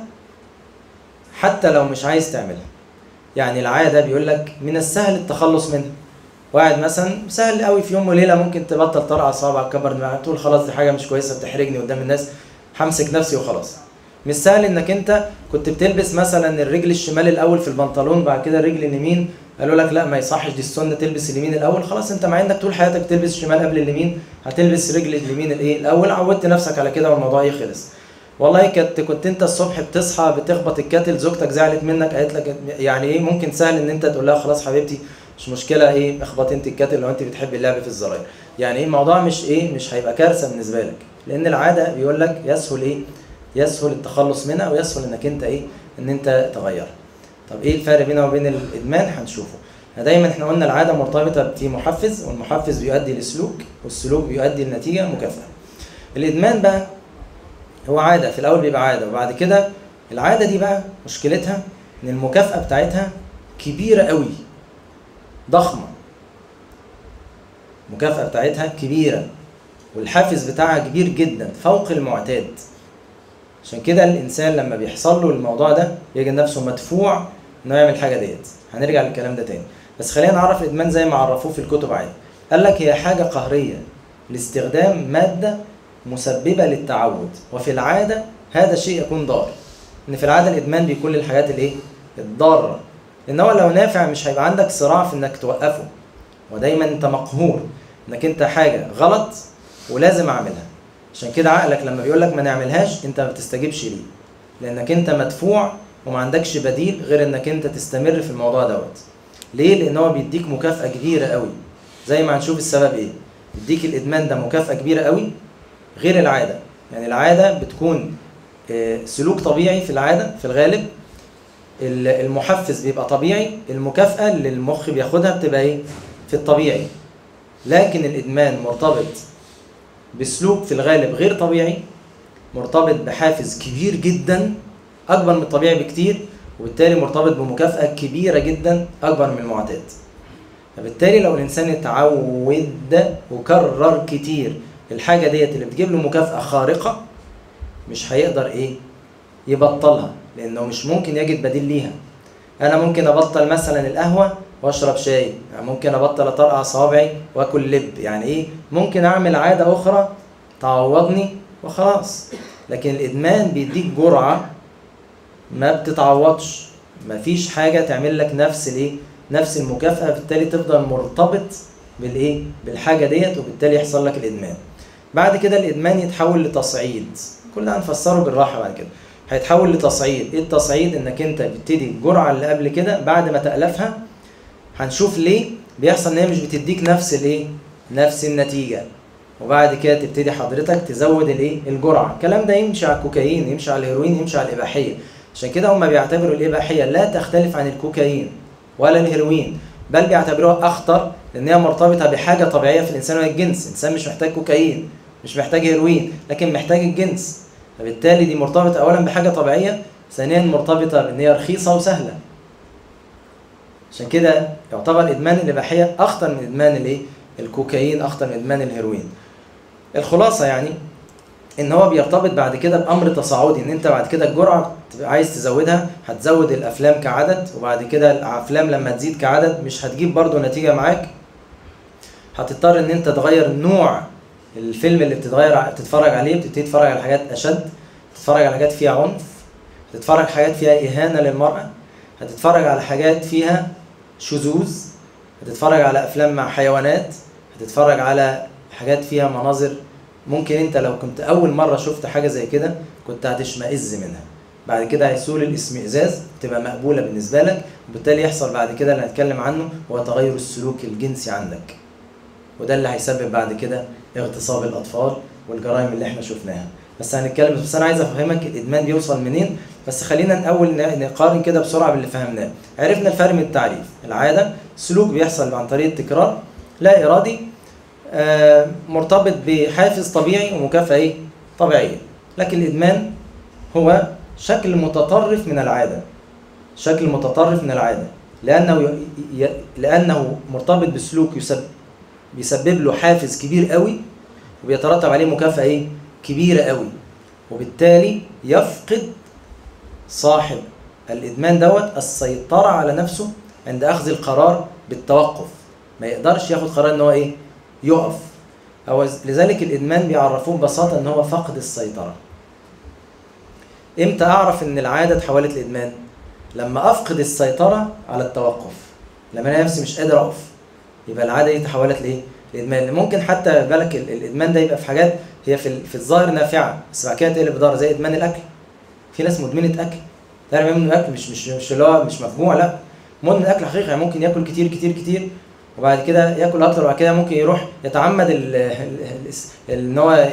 حتى لو مش عايز تعملها. يعني العاده بيقول لك من السهل التخلص منها. واحد مثلا سهل قوي في يوم وليله ممكن تبطل طلع صوابعك كبر دماغك تقول خلاص دي حاجه مش كويسه بتحرجني قدام الناس همسك نفسي وخلاص. مش سهل انك انت كنت بتلبس مثلا الرجل الشمال الاول في البنطلون، بعد كده الرجل اليمين قالوا لك لا ما يصحش دي السنه تلبس اليمين الاول، خلاص انت مع انك طول حياتك تلبس الشمال قبل اليمين هتلبس رجل اليمين الايه الاول، عودت نفسك على كده والموضوع يخلص. والله كنت انت الصبح بتصحى بتخبط الكاتل، زوجتك زعلت منك قالت لك يعني ايه، ممكن سهل ان انت تقول لها خلاص حبيبتي مش مشكله ايه اخبطي انت الكاتل لو انت بتحبي اللعب في الزراير. يعني ايه الموضوع مش هيبقى كارثه بالنسبه لك، لان العاده بيقول لك يسهل التخلص منها ويسهل انك انت ان انت تغيرها. طب ايه الفرق بينه وبين الادمان؟ هنشوفه. دايما احنا قلنا العاده مرتبطه في محفز، والمحفز بيؤدي لسلوك، والسلوك بيؤدي لنتيجه مكافاه. الادمان بقى هو عاده، في الاول بيبقى عاده، وبعد كده العاده دي بقى مشكلتها ان المكافاه بتاعتها كبيره قوي، ضخمه، المكافاه بتاعتها كبيره والحافز بتاعها كبير جدا فوق المعتاد. عشان كده الانسان لما بيحصل له الموضوع ده يجد نفسه مدفوع انه يعمل حاجه ديت. هنرجع للكلام ده تاني، بس خلينا نعرف الادمان زي ما عرفوه في الكتب عادي. قال لك هي حاجه قهريه لاستخدام ماده مسببه للتعود، وفي العاده هذا الشيء يكون ضار. ان في العاده الادمان بيكون للحاجات الضاره، لان هو لو نافع مش هيبقى عندك صراع في انك توقفه، ودايما انت مقهور انك انت حاجه غلط ولازم اعملها. عشان كده عقلك لما بيقول لك ما نعملهاش انت ما بتستجيبش ليه، لانك انت مدفوع وما عندكش بديل غير انك انت تستمر في الموضوع دوت. ليه؟ لان هو بيديك مكافاه كبيره قوي، زي ما هنشوف السبب ايه. بيديك الادمان ده مكافاه كبيره قوي غير العاده. يعني العاده بتكون سلوك طبيعي في العاده في الغالب، المحفز بيبقى طبيعي، المكافاه اللي المخ بياخدها بتبقى في الطبيعي. لكن الادمان مرتبط بسلوك في الغالب غير طبيعي، مرتبط بحافز كبير جدا اكبر من الطبيعي بكتير، وبالتالي مرتبط بمكافأة كبيرة جدا اكبر من المعتاد. فبالتالي لو الانسان اتعود وكرر كتير الحاجة ديت اللي بتجيب له مكافأة خارقة، مش هيقدر يبطلها، لانه مش ممكن يجد بديل ليها. انا ممكن ابطل مثلا القهوة واشرب شاي، يعني ممكن ابطل اطرقع صوابعي واكل لب، يعني ممكن اعمل عاده اخرى تعوضني وخلاص. لكن الادمان بيديك جرعه ما بتتعوضش، مفيش حاجه تعمل لك نفس المكافاه، بالتالي تفضل مرتبط بالحاجه ديت، وبالتالي يحصل لك الادمان. بعد كده الادمان يتحول لتصعيد، كل ده هنفسره بالراحه. بعد كده هيتحول لتصعيد. ايه التصعيد؟ انك انت بتبتدي الجرعه اللي قبل كده بعد ما تألفها، هنشوف ليه بيحصل ان هي مش بتديك نفس النتيجه، وبعد كده تبتدي حضرتك تزود الجرعه. الكلام ده يمشي على الكوكايين، يمشي على الهيروين، يمشي على الاباحيه. عشان كده هم بيعتبروا الاباحيه لا تختلف عن الكوكايين ولا الهيروين، بل بيعتبروها اخطر لان هي مرتبطه بحاجه طبيعيه في الانسان وهي الجنس. الانسان مش محتاج كوكايين، مش محتاج هيروين، لكن محتاج الجنس. فبالتالي دي مرتبطه اولا بحاجه طبيعيه، ثانيا مرتبطه بان هي رخيصه وسهله. عشان كده يعتبر ادمان الاباحيه اخطر من ادمان الكوكايين، اخطر من ادمان الهيروين. الخلاصه يعني ان هو بيرتبط بعد كده بامر تصاعدي، ان انت بعد كده الجرعه عايز تزودها، هتزود الافلام كعدد، وبعد كده الافلام لما تزيد كعدد مش هتجيب برضو نتيجه معاك، هتضطر ان انت تغير نوع الفيلم اللي بتتفرج عليه بتبتدي تتفرج على حاجات اشد، تتفرج على حاجات فيها عنف، تتفرج حاجات فيها اهانه للمراه، هتتفرج على حاجات فيها شذوذ، هتتفرج على افلام مع حيوانات، هتتفرج على حاجات فيها مناظر ممكن انت لو كنت اول مره شفت حاجه زي كده كنت هتشمئز منها، بعد كده هيسول الاشمئزاز، تبقى مقبوله بالنسبه لك، وبالتالي يحصل بعد كده اللي هنتكلم عنه هو تغير السلوك الجنسي عندك، وده اللي هيسبب بعد كده اغتصاب الاطفال والجرائم اللي احنا شفناها. بس هنتكلم، بس انا عايز افهمك الادمان بيوصل منين. بس خلينا الاول نقارن كده بسرعه باللي فهمناه. عرفنا الفرق من التعريف، العاده سلوك بيحصل عن طريق التكرار لا ارادي، مرتبط بحافز طبيعي ومكافاه طبيعيه. لكن الادمان هو شكل متطرف من العاده، شكل متطرف من العاده، لانه مرتبط بسلوك بيسبب له حافز كبير قوي، وبيترتب عليه مكافاه كبيره قوي، وبالتالي يفقد صاحب الادمان السيطره على نفسه عند اخذ القرار بالتوقف، ما يقدرش ياخد قرار ان هو يقف. لذلك الادمان بيعرفوه ببساطه ان هو فقد السيطره. امتى اعرف ان العاده اتحولت لادمان؟ لما افقد السيطره على التوقف، لما انا نفسي مش قادر اقف، يبقى العاده دي تحولت لادمان. ممكن حتى بالك الادمان ده يبقى في حاجات هي في الظاهر نافعه، بس بعد كده تقلب بضار، زي ادمان الاكل. في ناس مدمنه اكل، تعرف مدمن الاكل مش اللي هو مش مفجوع، لا، مدمن الاكل حقيقي، يعني ممكن ياكل كتير كتير كتير، وبعد كده ياكل اكتر، وبعد كده ممكن يروح يتعمد ان هو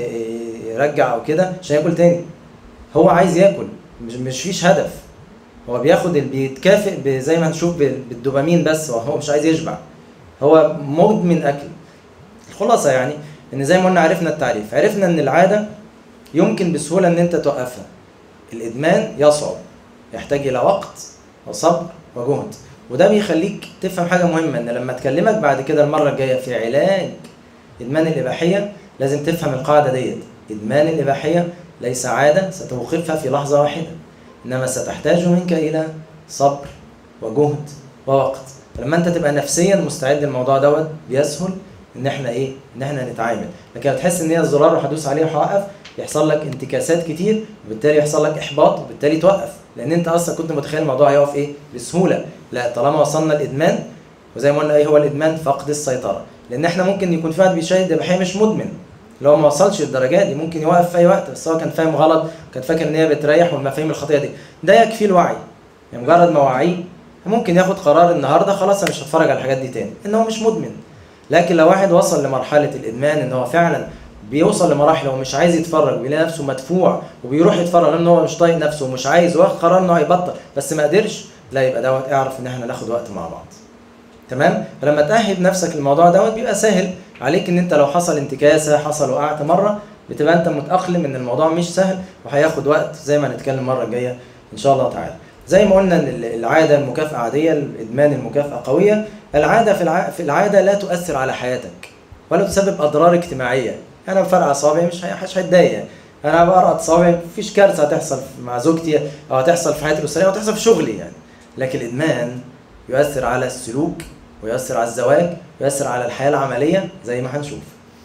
يرجع او كده عشان ياكل تاني. هو عايز ياكل، مش فيش هدف، هو بياخد بيتكافئ زي ما هنشوف بالدوبامين، بس هو مش عايز يشبع، هو مدمن اكل. الخلاصه يعني ان زي ما قلنا عرفنا التعريف، عرفنا ان العاده يمكن بسهوله ان انت توقفها. الادمان يصعب، يحتاج الى وقت وصبر وجهد، وده بيخليك تفهم حاجه مهمه، ان لما اكلمك بعد كده المره الجايه في علاج ادمان الاباحيه لازم تفهم القاعده ديت. ادمان الاباحيه ليس عاده ستوقفها في لحظه واحده، انما ستحتاج منك الى صبر وجهد ووقت. فلما انت تبقى نفسيا مستعد للموضوع بيسهل ان احنا نتعامل. لكن تحس ان هي الزرار وهدوس عليه وهوقف، يحصل لك انتكاسات كتير، وبالتالي يحصل لك احباط، وبالتالي توقف، لان انت اصلا كنت متخيل الموضوع هيقف بسهوله. لا، طالما وصلنا الادمان، وزي ما قلنا هو الادمان فقد السيطره، لان احنا ممكن يكون في واحد بيشاهد اباحيه مش مدمن، لو ما وصلش للدرجات دي ممكن يوقف في اي وقت، بس هو كان فاهم غلط، كان فاكر ان هي بتريح، والمفاهيم الخاطئه دي، ده يكفي الوعي. يعني مجرد ما وعيه ممكن ياخد قرار النهارده خلاص انا مش هتفرج على الحاجات دي تاني، ان هو مش مدمن. لكن لو واحد وصل لمرحله الادمان ان هو فعلا بيوصل لمراحل ومش عايز يتفرج، ويلاقي نفسه مدفوع وبيروح يتفرج لان هو مش طايق نفسه ومش عايز، واخد قرار انه هيبطل بس ما قدرش، لا، يبقى اعرف ان احنا ناخد وقت مع بعض. تمام؟ فلما تأهب نفسك للموضوع بيبقى سهل عليك ان انت لو حصل انتكاسه، حصل وقعت مره، بتبقى انت متأقلم ان الموضوع مش سهل وهياخد وقت، زي ما هنتكلم المره الجايه ان شاء الله تعالى. زي ما قلنا ان العاده المكافاه عاديه، الادمان المكافاه قويه. العاده في العاده لا تؤثر على حياتك ولا تسبب اضرار اجتماعيه. انا بفرقع اصابعي مش هتضايق، انا بقرقط صابعي مفيش كارثه هتحصل مع زوجتي او هتحصل في حياتي الاسريه او هتحصل في شغلي يعني. لكن الادمان يؤثر على السلوك، ويؤثر على الزواج، ويؤثر على الحياه العمليه زي ما هنشوف.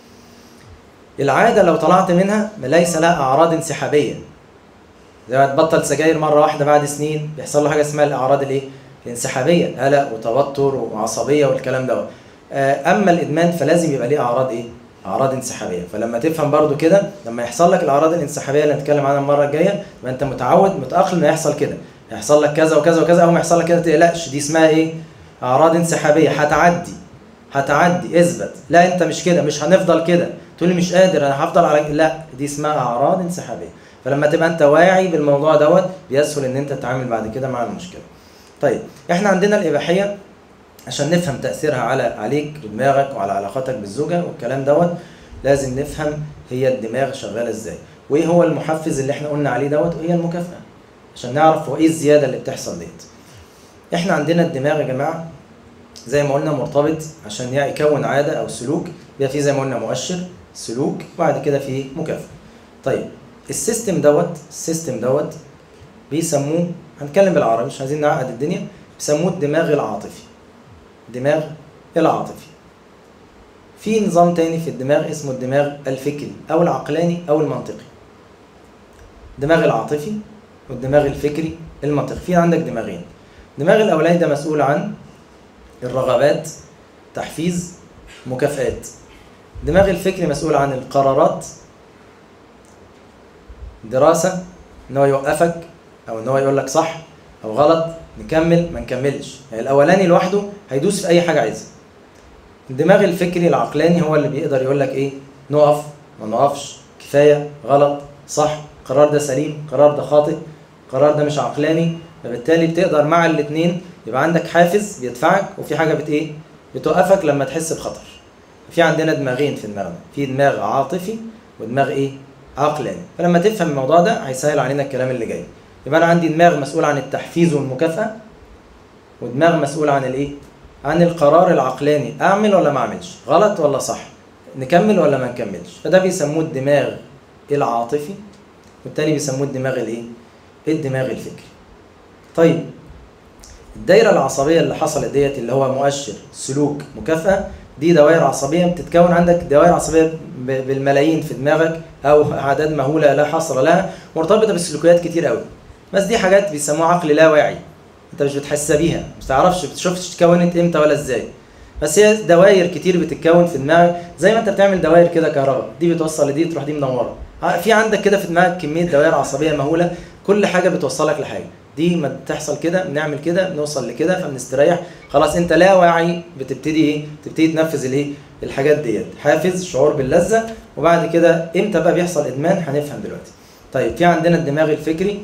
العاده لو طلعت منها ليس لها اعراض انسحابيه، زي ما تبطل سجاير مره واحده بعد سنين بيحصل له حاجه اسمها الاعراض الانسحابيه، قلق وتوتر وعصبيه والكلام ده. اما الادمان فلازم يبقى ليه اعراض اعراض انسحابيه. فلما تفهم برضو كده، لما يحصل لك الاعراض الانسحابيه اللي هنتكلم عنها المره الجايه، يبقى انت متاقلم ان يحصل كده، يحصل لك كذا وكذا وكذا، اول ما يحصل لك كده تقلقش، دي اسمها اعراض انسحابيه، هتعدي، اثبت، لا انت مش كده، مش هنفضل كده، تقول لي مش قادر انا هفضل على، لا، دي اسمها اعراض انسحابيه. فلما تبقى انت واعي بالموضوع بيسهل ان انت تتعامل بعد كده مع المشكله. طيب، احنا عندنا الاباحيه عشان نفهم تاثيرها عليك ودماغك وعلى علاقاتك بالزوجه والكلام لازم نفهم هي الدماغ شغاله ازاي، وايه هو المحفز اللي احنا قلنا عليه وهي المكافاه، عشان نعرف هو ايه الزياده اللي بتحصل ديت. احنا عندنا الدماغ يا جماعه زي ما قلنا مرتبط عشان يكون عاده او سلوك، بيبقى فيه زي ما قلنا مؤشر سلوك، وبعد كده فيه مكافاه. طيب، السيستم دوت بيسموه، هنتكلم بالعربي مش عايزين نعقد الدنيا، بيسموه الدماغ العاطفي. في نظام تاني في الدماغ اسمه الدماغ الفكري او العقلاني او المنطقي. الدماغ العاطفي والدماغ الفكري المنطقي. في عندك دماغين. الدماغ الاولاني ده مسؤول عن الرغبات، تحفيز، مكافآت. الدماغ الفكري مسؤول عن القرارات، دراسة، ان هو يوقفك او ان هو يقول لك صح او غلط، نكمل ما نكملش. يعني الاولاني لوحده هيدوس في اي حاجة عايزها. الدماغ الفكري العقلاني هو اللي بيقدر يقول لك ايه، نقف ما نقفش، كفاية، غلط، صح، القرار ده سليم، القرار ده خاطئ، القرار ده مش عقلاني. فبالتالي بتقدر مع الاثنين يبقى عندك حافز بيدفعك، وفي حاجة ايه بتوقفك لما تحس بخطر. في عندنا دماغين في دماغنا، في دماغ عاطفي ودماغ ايه عقلاني. فلما تفهم الموضوع ده هيسهل علينا الكلام اللي جاي. يبقى انا عندي دماغ مسؤول عن التحفيز والمكافأة، ودماغ مسؤول عن الايه، عن القرار العقلاني، اعمل ولا ما اعملش، غلط ولا صح، نكمل ولا ما نكملش. فده بيسموه الدماغ العاطفي، والتاني بيسموه الدماغ الايه، الدماغ الفكري. طيب الدايره العصبيه اللي حصلت ديت اللي هو مؤشر، سلوك، مكافاه، دي دوائر عصبيه بتتكون عندك، دوائر عصبيه بالملايين في دماغك او اعداد مهوله لا حصر لها، مرتبطه بالسلوكيات كتير قوي. بس دي حاجات بيسموها عقل لا واعي، انت مش بتحس بيها، مش تعرفش، بتشوفش اتكونت امتى ولا ازاي. بس هي دوائر كتير بتتكون في دماغك، زي ما انت بتعمل دوائر كده كهرباء، دي بتوصل لدي تروح دي منوره. في عندك كده في دماغك كميه دوائر عصبيه مهوله، كل حاجه بتوصلك لحاجه. دي ما بتحصل كده بنعمل كده بنوصل لكده فبنستريح، خلاص انت لا واعي بتبتدي ايه، تبتدي تنفذ الايه، الحاجات ديت، حافز، شعور باللذه. وبعد كده امتى بقى بيحصل ادمان هنفهم دلوقتي. طيب في عندنا الدماغ الفكري،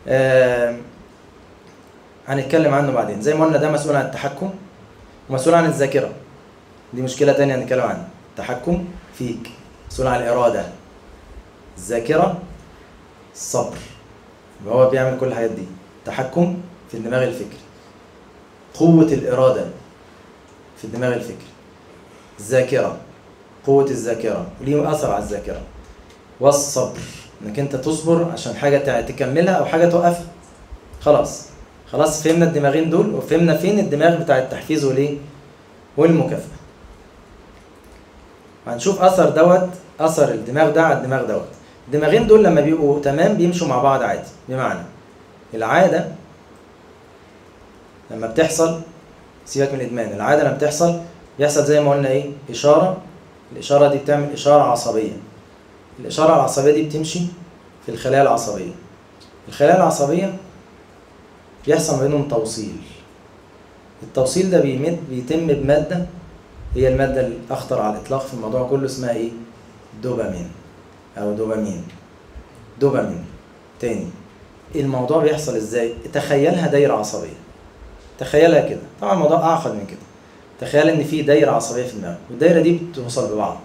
هنتكلم عنه بعدين. زي ما قلنا ده مسؤول عن التحكم ومسؤول عن الذاكره، دي مشكله تانية هنتكلم عنها. التحكم فيك، مسؤول عن الاراده، الذاكره، الصبر، يبقى هو بيعمل كل الحاجات دي. تحكم في الدماغ الفكري، قوة الإرادة في الدماغ الفكري، الذاكرة، قوة الذاكرة وليه أثر على الذاكرة، والصبر، إنك أنت تصبر عشان حاجة تكملها أو حاجة توقفها. خلاص فهمنا الدماغين دول، وفهمنا فين الدماغ بتاع التحفيز والإيه والمكافأة. هنشوف أثر دوت، أثر الدماغ ده على الدماغ دوت. الدماغين دول لما بيبقوا تمام بيمشوا مع بعض عادي. بمعنى العادة لما بتحصل، سيبك من الإدمان، العادة لما بتحصل بيحصل زي ما قلنا إيه، إشارة. الإشارة دي بتعمل إشارة عصبية. الإشارة العصبية دي بتمشي في الخلايا العصبية. الخلايا العصبية بيحصل بينهم توصيل. التوصيل ده بيتم بمادة، هي المادة الأخطر على الإطلاق في الموضوع كله، اسمها إيه؟ دوبامين أو دوبامين. تاني، الموضوع بيحصل إزاي؟ تخيلها دايرة عصبية، تخيلها كده، طبعا الموضوع أعقد من كده. تخيل إن في دايرة عصبية في دماغك، والدايرة دي بتوصل ببعض.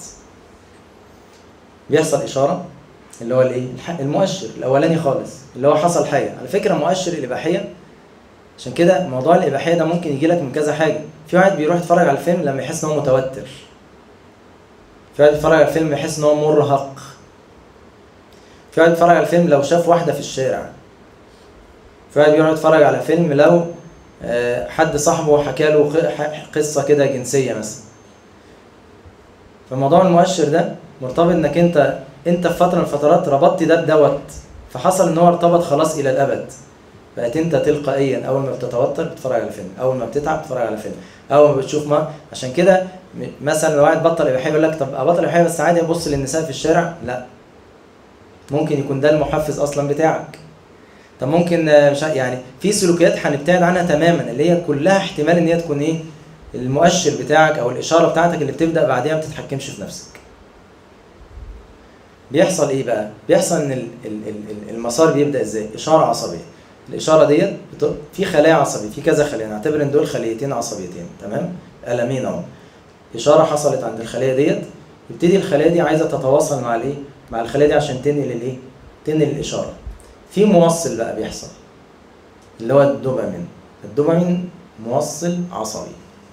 بيحصل إشارة اللي هو الإيه؟ المؤشر الأولاني خالص اللي هو حصل حاجة. على فكرة مؤشر الإباحية، عشان كده موضوع الإباحية ده ممكن يجيلك من كذا حاجة. في واحد بيروح يتفرج على الفيلم لما يحس إن هو متوتر. في واحد يتفرج على الفيلم يحس إن هو مرهق. في واحد يتفرج على الفيلم لو شاف واحدة في الشارع. في واحد بيروح يتفرج على فيلم لو حد صاحبه حكى له قصة كده جنسية مثلا. فموضوع المؤشر ده مرتبط انك انت في فترة من الفترات ربطت ده بدوت، فحصل ان هو ارتبط خلاص الى الابد. بقيت انت تلقائيا اول ما بتتوتر بتتفرج على فيلم، اول ما بتتعب بتتفرج على فيلم، اول ما بتشوف ما. عشان كده مثلا لو واحد بطل اباحيه يقول لك طب ابطل اباحيه بس عادي ابص للنساء في الشارع، لا، ممكن يكون ده المحفز اصلا بتاعك. طب ممكن مش يعني في سلوكيات هنبتعد عنها تماما، اللي هي كلها احتمال ان هي تكون ايه، المؤشر بتاعك او الاشاره بتاعتك اللي بتبدا بعديها ما بتتحكمش في نفسك. بيحصل ايه بقى؟ بيحصل ان المسار بيبدا ازاي؟ اشاره عصبيه. الاشاره ديت في خلايا عصبيه، في كذا خليه، نعتبر ان دول خليتين عصبيتين، تمام؟ قلمين اهو. اشاره حصلت عند الخليه ديت، يبتدي الخليه دي عايزه تتواصل مع الايه؟ مع الخليه دي عشان تنقل الايه؟ تنقل الاشاره. في موصل بقى بيحصل اللي هو الدوبامين. الدوبامين موصل عصبي،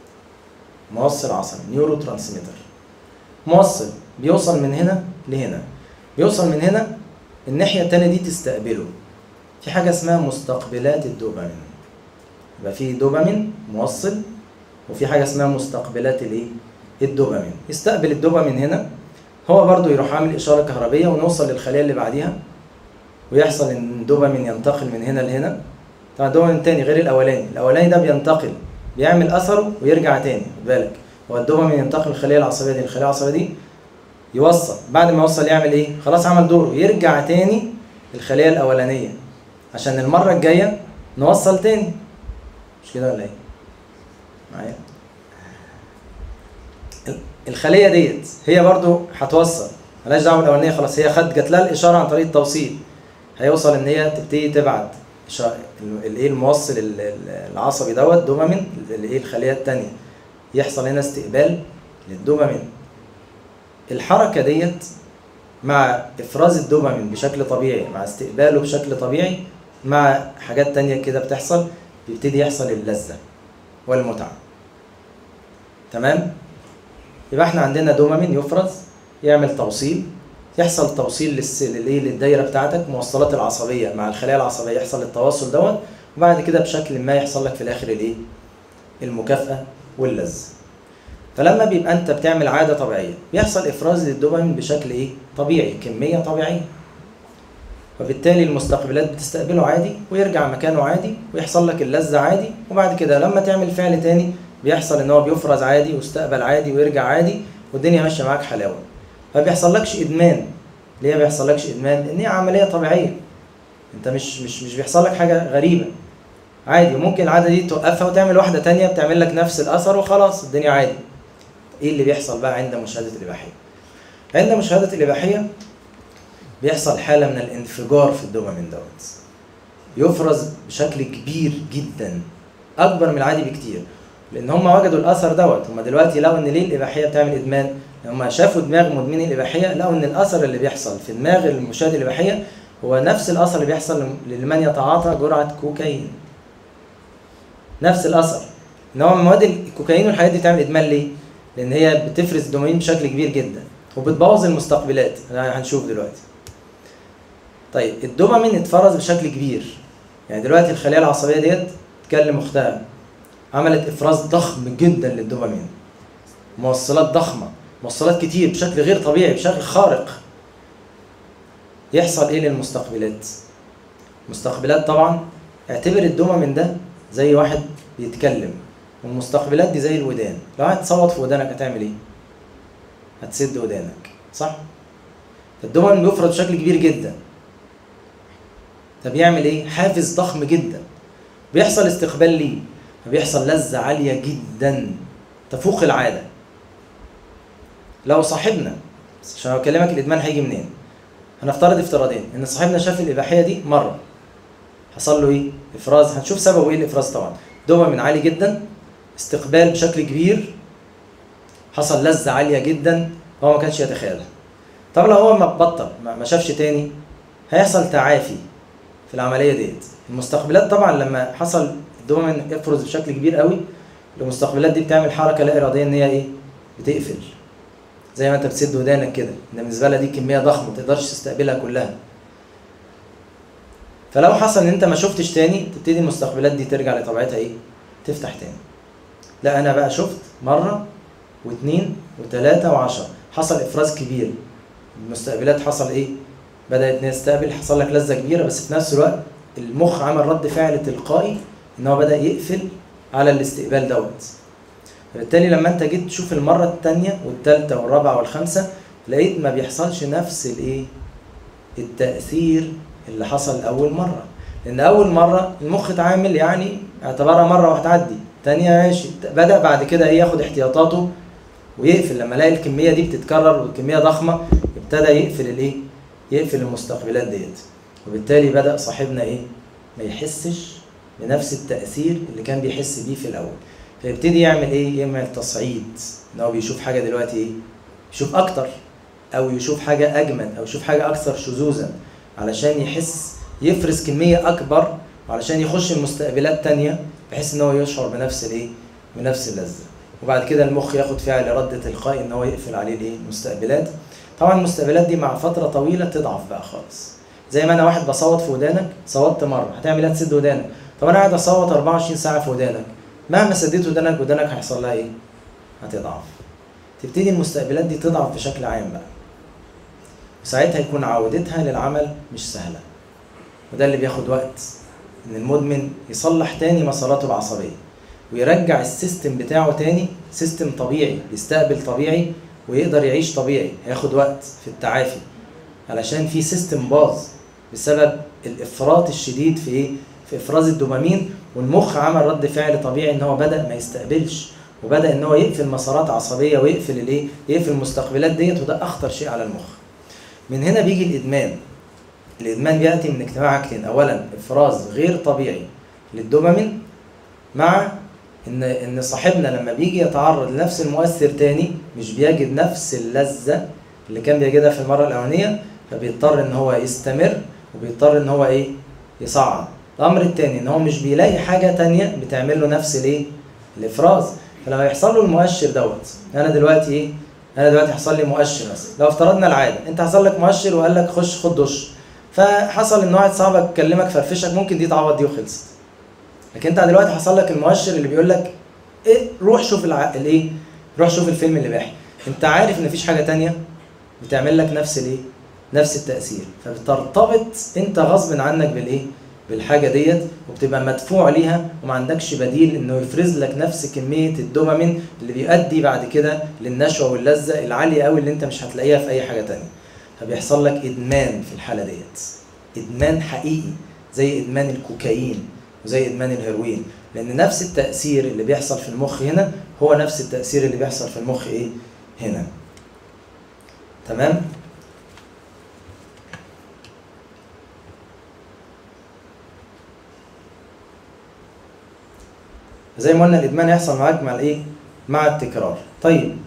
نيورو ترانسميتر. موصل بيوصل من هنا لهنا، بيوصل من هنا الناحية التانية دي تستقبله. في حاجة اسمها مستقبلات الدوبامين. يبقى في دوبامين موصل، وفي حاجة اسمها مستقبلات الايه؟ الدوبامين. يستقبل الدوبامين هنا، هو برضو يروح عامل اشاره كهربيه ونوصل للخليه اللي بعديها، ويحصل ان الدوبامين ينتقل من هنا لهنا. طبعا الدوبامين تاني غير الاولاني ده بينتقل، بيعمل اثره ويرجع تاني. خد بالك، هو الدوبامين ينتقل من الخليه العصبيه دي للخليه العصبيه دي، يوصل، بعد ما يوصل يعمل ايه؟ خلاص عمل دوره، يرجع تاني الخليه الاولانيه عشان المره الجايه نوصل تاني. مش كده ولا ايه؟ معايا؟ الخليه ديت هي برضو هتوصل، مالهاش دعوه بالاولانيه، خلاص هي جات لها الاشاره عن طريق التوصيل، هيوصل ان هي تبتدي تبعت الايه الموصل العصبي دوت دوبامين الايه الخليه الثانيه، يحصل هنا استقبال للدوبامين. الحركه ديت مع افراز الدوبامين بشكل طبيعي، مع استقباله بشكل طبيعي، مع حاجات تانية كده بتحصل، بيبتدي يحصل اللذة والمتعة. تمام؟ يبقى احنا عندنا دوبامين يفرز، يعمل توصيل، يحصل توصيل للدايرة بتاعتك، موصلات العصبية مع الخلايا العصبية، يحصل التواصل دوت، وبعد كده بشكل ما يحصل لك في الآخر الايه؟ المكافأة واللذة. فلما بيبقى انت بتعمل عادة طبيعية، بيحصل افراز للدوبامين بشكل ايه؟ طبيعي، كمية طبيعية. وبالتالي المستقبلات بتستقبله عادي ويرجع مكانه عادي ويحصل لك اللذة عادي، وبعد كده لما تعمل فعل تاني بيحصل ان هو بيفرز عادي ويستقبل عادي ويرجع عادي، والدنيا ماشية معاك حلاوة. ما بيحصلكش ادمان. ليه ما بيحصلكش ادمان؟ لان هي عملية طبيعية. انت مش بيحصل لك حاجة غريبة. عادي، وممكن العادة دي توقفها وتعمل واحدة تانية بتعمل لك نفس الاثر وخلاص الدنيا عادي. ايه اللي بيحصل بقى عند مشاهدة الإباحية؟ عند مشاهدة الإباحية بيحصل حالة من الانفجار في الدوبامين دوت، يفرز بشكل كبير جدا، أكبر من العادي بكتير، لأن هم وجدوا الأثر دوت. هم دلوقتي لقوا إن ليه الإباحية بتعمل إدمان؟ هم شافوا دماغ مدمني الإباحية، لقوا إن الأثر اللي بيحصل في دماغ المشاهد الإباحية هو نفس الأثر اللي بيحصل لمن يتعاطى جرعة كوكايين. نفس الأثر. إن هو مواد الكوكايين والحاجات دي بتعمل إدمان ليه؟ لأن هي بتفرز دوبامين بشكل كبير جدا وبتبوظ المستقبلات، هنشوف دلوقتي. طيب الدوبامين اتفرز بشكل كبير، يعني دلوقتي الخلية العصبية ديت تكلم أختها، عملت إفراز ضخم جدا للدوبامين، موصلات ضخمة، موصلات كتير بشكل غير طبيعي، بشكل خارق. يحصل إيه للمستقبلات؟ المستقبلات طبعا اعتبر الدوبامين ده زي واحد بيتكلم، والمستقبلات دي زي الودان. لو هتصوت في ودانك هتعمل ايه؟ هتسد ودانك، صح؟ فالدوبامين بيفرز بشكل كبير جدا. طب يعمل ايه؟ حافز ضخم جدا، بيحصل استقبال ليه، فبيحصل لذة عالية جدا تفوق العادة. لو صاحبنا، عشان اكلمك الادمان هيجي منين، هنفترض افتراضين، ان صاحبنا شاف الاباحية دي مرة، حصل له ايه؟ افراز، هنشوف سببه ايه الافراز. طبعا دوبامين عالي جدا، استقبال بشكل كبير، حصل لذة عالية جدا هو ما كانش يتخيلها. طب لو هو ما بطل، ما شافش تاني، هيحصل تعافي في العملية ديت. المستقبلات طبعا لما حصل الدوبامين يفرز بشكل كبير قوي، المستقبلات دي بتعمل حركة لا إرادية ان هي ايه؟ بتقفل، زي ما انت بتسد ودانك كده، ان بالنسبة لها دي كمية ضخمة ما تقدرش تستقبلها كلها. فلو حصل ان انت ما شفتش تاني، تبتدي المستقبلات دي ترجع لطبيعتها ايه؟ تفتح تاني. لا انا بقى شفت مرة واثنين وثلاثة وعشرة، حصل افراز كبير، المستقبلات حصل ايه؟ بدأت تستقبل، حصل لك لذة كبيرة، بس في نفس الوقت المخ عمل رد فعل تلقائي ان هو بدأ يقفل على الاستقبال دوت. فبالتالي لما انت جيت تشوف المرة الثانية والثالثة والرابعة والخامسة، لقيت ما بيحصلش نفس الايه؟ التأثير اللي حصل أول مرة. لأن أول مرة المخ اتعامل يعني اعتبرها مرة وهتعدي، تانية ماشي، بدأ بعد كده ايه؟ ياخد احتياطاته ويقفل. لما الاقي الكمية دي بتتكرر والكمية ضخمة، ابتدى يقفل الايه؟ يقفل المستقبلات ديت. وبالتالي بدأ صاحبنا ايه؟ ما يحسش بنفس التأثير اللي كان بيحس بيه في الأول. فيبتدي يعمل ايه؟ يعمل تصعيد، ان هو بيشوف حاجة دلوقتي ايه؟ يشوف أكتر، أو يشوف حاجة أجمل، أو يشوف حاجة أكثر شذوذا، علشان يحس، يفرز كمية أكبر، وعلشان يخش المستقبلات تانية، بحيث ان هو يشعر بنفس الايه؟ بنفس اللذة. وبعد كده المخ ياخد فعل رد تلقائي ان هو يقفل عليه الايه؟ المستقبلات. طبعا المستقبلات دي مع فترة طويلة تضعف بقى خالص. زي ما انا واحد بصوت في ودانك، صوتت مرة، هتعمل ايه؟ تسد ودانك. طب انا قاعد اصوت 24 ساعة في ودانك، مهما سديت ودانك، ودانك هيحصل لها ايه؟ هتضعف. تبتدي المستقبلات دي تضعف بشكل عام بقى، وساعتها يكون عودتها للعمل مش سهلة. وده اللي بياخد وقت، ان المدمن يصلح تاني مساراته العصبية ويرجع السيستم بتاعه تاني سيستم طبيعي، يستقبل طبيعي ويقدر يعيش طبيعي. هياخد وقت في التعافي علشان في سيستم باظ بسبب الافراط الشديد في ايه؟ في افراز الدوبامين، والمخ عمل رد فعل طبيعي ان هو بدأ ما يستقبلش، وبدأ ان هو يقفل مسارات عصبية ويقفل الايه؟ يقفل المستقبلات ديت، وده اخطر شيء على المخ. من هنا بيجي الادمان. الادمان بياتي من اجتماع حاجتين، اولا افراز غير طبيعي للدوبامين، مع ان صاحبنا لما بيجي يتعرض لنفس المؤثر تاني مش بيجد نفس اللذة اللي كان بيجدها في المرة الاولانية، فبيضطر ان هو يستمر، وبيضطر ان هو ايه؟ يصعد. الامر التاني ان هو مش بيلاقي حاجة تانية بتعمل له نفس الايه؟ الافراز. فلما يحصل له المؤشر دوت، انا دلوقتي ايه؟ انا دلوقتي حصل لي مؤشر مثلا، لو افترضنا العاده انت حصل لك مؤشر وقال لك خش خد دش، فحصل ان واحد صاحبك كلمك فرفشك، ممكن دي تعوض دي وخلصت. لكن انت دلوقتي حصل لك المؤشر اللي بيقول لك ايه؟ روح شوف الايه؟ روح شوف الفيلم الاباحي. انت عارف ان مفيش حاجه تانية بتعمل لك نفس الايه؟ نفس التاثير، فبترتبط انت غصب عنك بالايه؟ بالحاجه ديت، وبتبقى مدفوع ليها وما عندكش بديل انه يفرز لك نفس كميه الدوبامين اللي بيؤدي بعد كده للنشوه واللذه العاليه قوي اللي انت مش هتلاقيها في اي حاجه تانية. فبيحصل لك ادمان في الحاله ديت، ادمان حقيقي زي ادمان الكوكايين وزي ادمان الهيروين، لان نفس التاثير اللي بيحصل في المخ هنا هو نفس التاثير اللي بيحصل في المخ ايه؟ هنا. تمام؟ زي ما قلنا الادمان يحصل معاك مع الايه؟ مع التكرار. طيب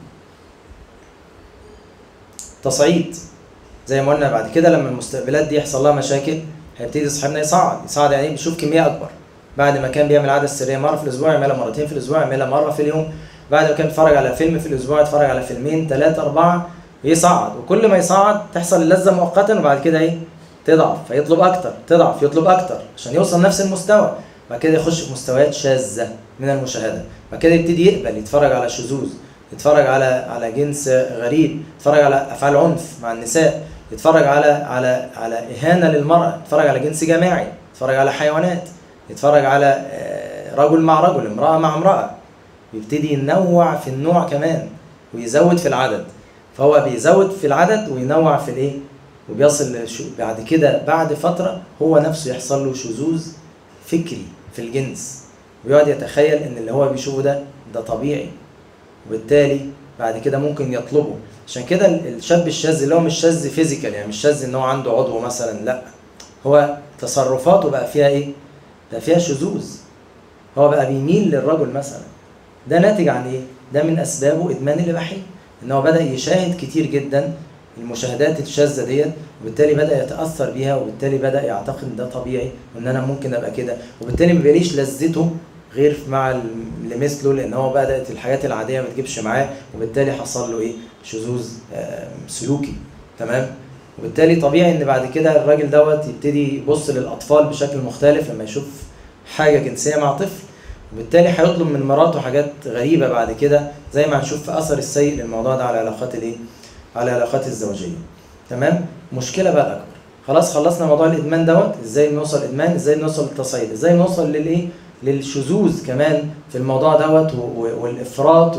تصعيد، زي ما قلنا بعد كده لما المستقبلات دي يحصل لها مشاكل هيبتدي صاحبنا يصعد يعني بيشوف كميه اكبر. بعد ما كان بيعمل عاده سريه مره في الاسبوع يعملها مرتين في الاسبوع، يعملها مره في اليوم. بعد ما كان بيتفرج على فيلم في الاسبوع يتفرج على فيلمين 3 4، يصعد. وكل ما يصعد تحصل اللذه مؤقتا وبعد كده ايه؟ تضعف، فيطلب اكتر، تضعف، يطلب اكتر عشان يوصل نفس المستوى. بعد كده يخش في مستويات شاذه من المشاهده، بعد كده يبتدي يقبل يتفرج على شذوذ، يتفرج على جنس غريب، يتفرج على افعال عنف مع النساء، يتفرج على اهانه للمراه، يتفرج على جنس جماعي، يتفرج على حيوانات، يتفرج على رجل مع رجل، امراه مع امراه. بيبتدي ينوع في النوع كمان ويزود في العدد. فهو بيزود في العدد وينوع في الايه؟ وبيصل بعد كده بعد فتره هو نفسه يحصل له شذوذ فكري في الجنس، ويقعد يتخيل ان اللي هو بيشوفه ده طبيعي، وبالتالي بعد كده ممكن يطلبه. عشان كده الشاب الشاذ اللي هو مش شاذ فيزيكال، يعني مش شاذ ان هو عنده عضو مثلا، لا، هو تصرفاته بقى فيها ايه؟ ده فيها شذوذ، هو بقى بيميل للرجل مثلا. ده ناتج عن ايه؟ ده من اسبابه ادمان الاباحيه، ان هو بدا يشاهد كتير جدا المشاهدات الشاذه ديت، وبالتالي بدا يتاثر بيها، وبالتالي بدا يعتقد ان ده طبيعي وان انا ممكن ابقى كده، وبالتالي ما بيلاقيش لذته غير مع اللي مثله، لان هو بدات الحاجات العاديه ما تجيبش معاه، وبالتالي حصل له ايه؟ شذوذ سلوكي. تمام؟ وبالتالي طبيعي ان بعد كده الراجل دوت يبتدي يبص للاطفال بشكل مختلف لما يشوف حاجه جنسيه مع طفل، وبالتالي هيطلب من مراته حاجات غريبه بعد كده، زي ما هنشوف في اثر السيء للموضوع ده على علاقات الايه؟ على العلاقات الزوجيه. تمام؟ مشكله بقى الاكبر. خلاص خلصنا موضوع الادمان دوت، ازاي نوصل ادمان، ازاي نوصل للتصعيد، ازاي نوصل للايه؟ للشذوذ كمان في الموضوع دوت، والافراط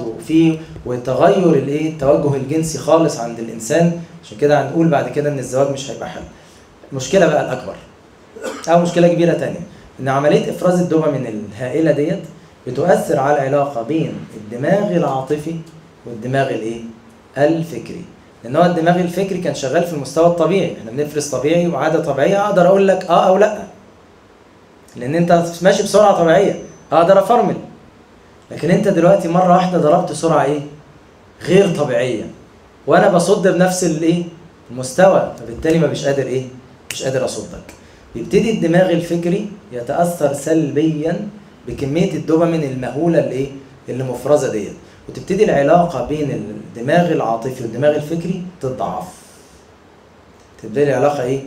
وتغير الايه؟ التوجه الجنسي خالص عند الانسان. عشان كده هنقول بعد كده ان الزواج مش هيبقى حل. المشكله بقى الاكبر او مشكله كبيره تانية، ان عمليه افراز الدوبامين الهائله ديت بتؤثر على العلاقه بين الدماغ العاطفي والدماغ الايه؟ الفكري. لان هو الدماغ الفكري كان شغال في المستوى الطبيعي، احنا بنفرز طبيعي وعاده طبيعيه، اقدر اقول لك اه او لا، لان انت ماشي بسرعه طبيعيه اقدر افرمل. لكن انت دلوقتي مره واحده ضربت سرعه ايه؟ غير طبيعيه، وانا بصد بنفس الايه؟ المستوى، فبالتالي ما مش قادر ايه؟ مش قادر اصدك. يبتدي الدماغ الفكري يتاثر سلبيا بكميه الدوبامين المهوله اللي مفرزه ديت، وتبتدي العلاقه بين الدماغ العاطفي والدماغ الفكري تضعف. تبتدي العلاقه ايه؟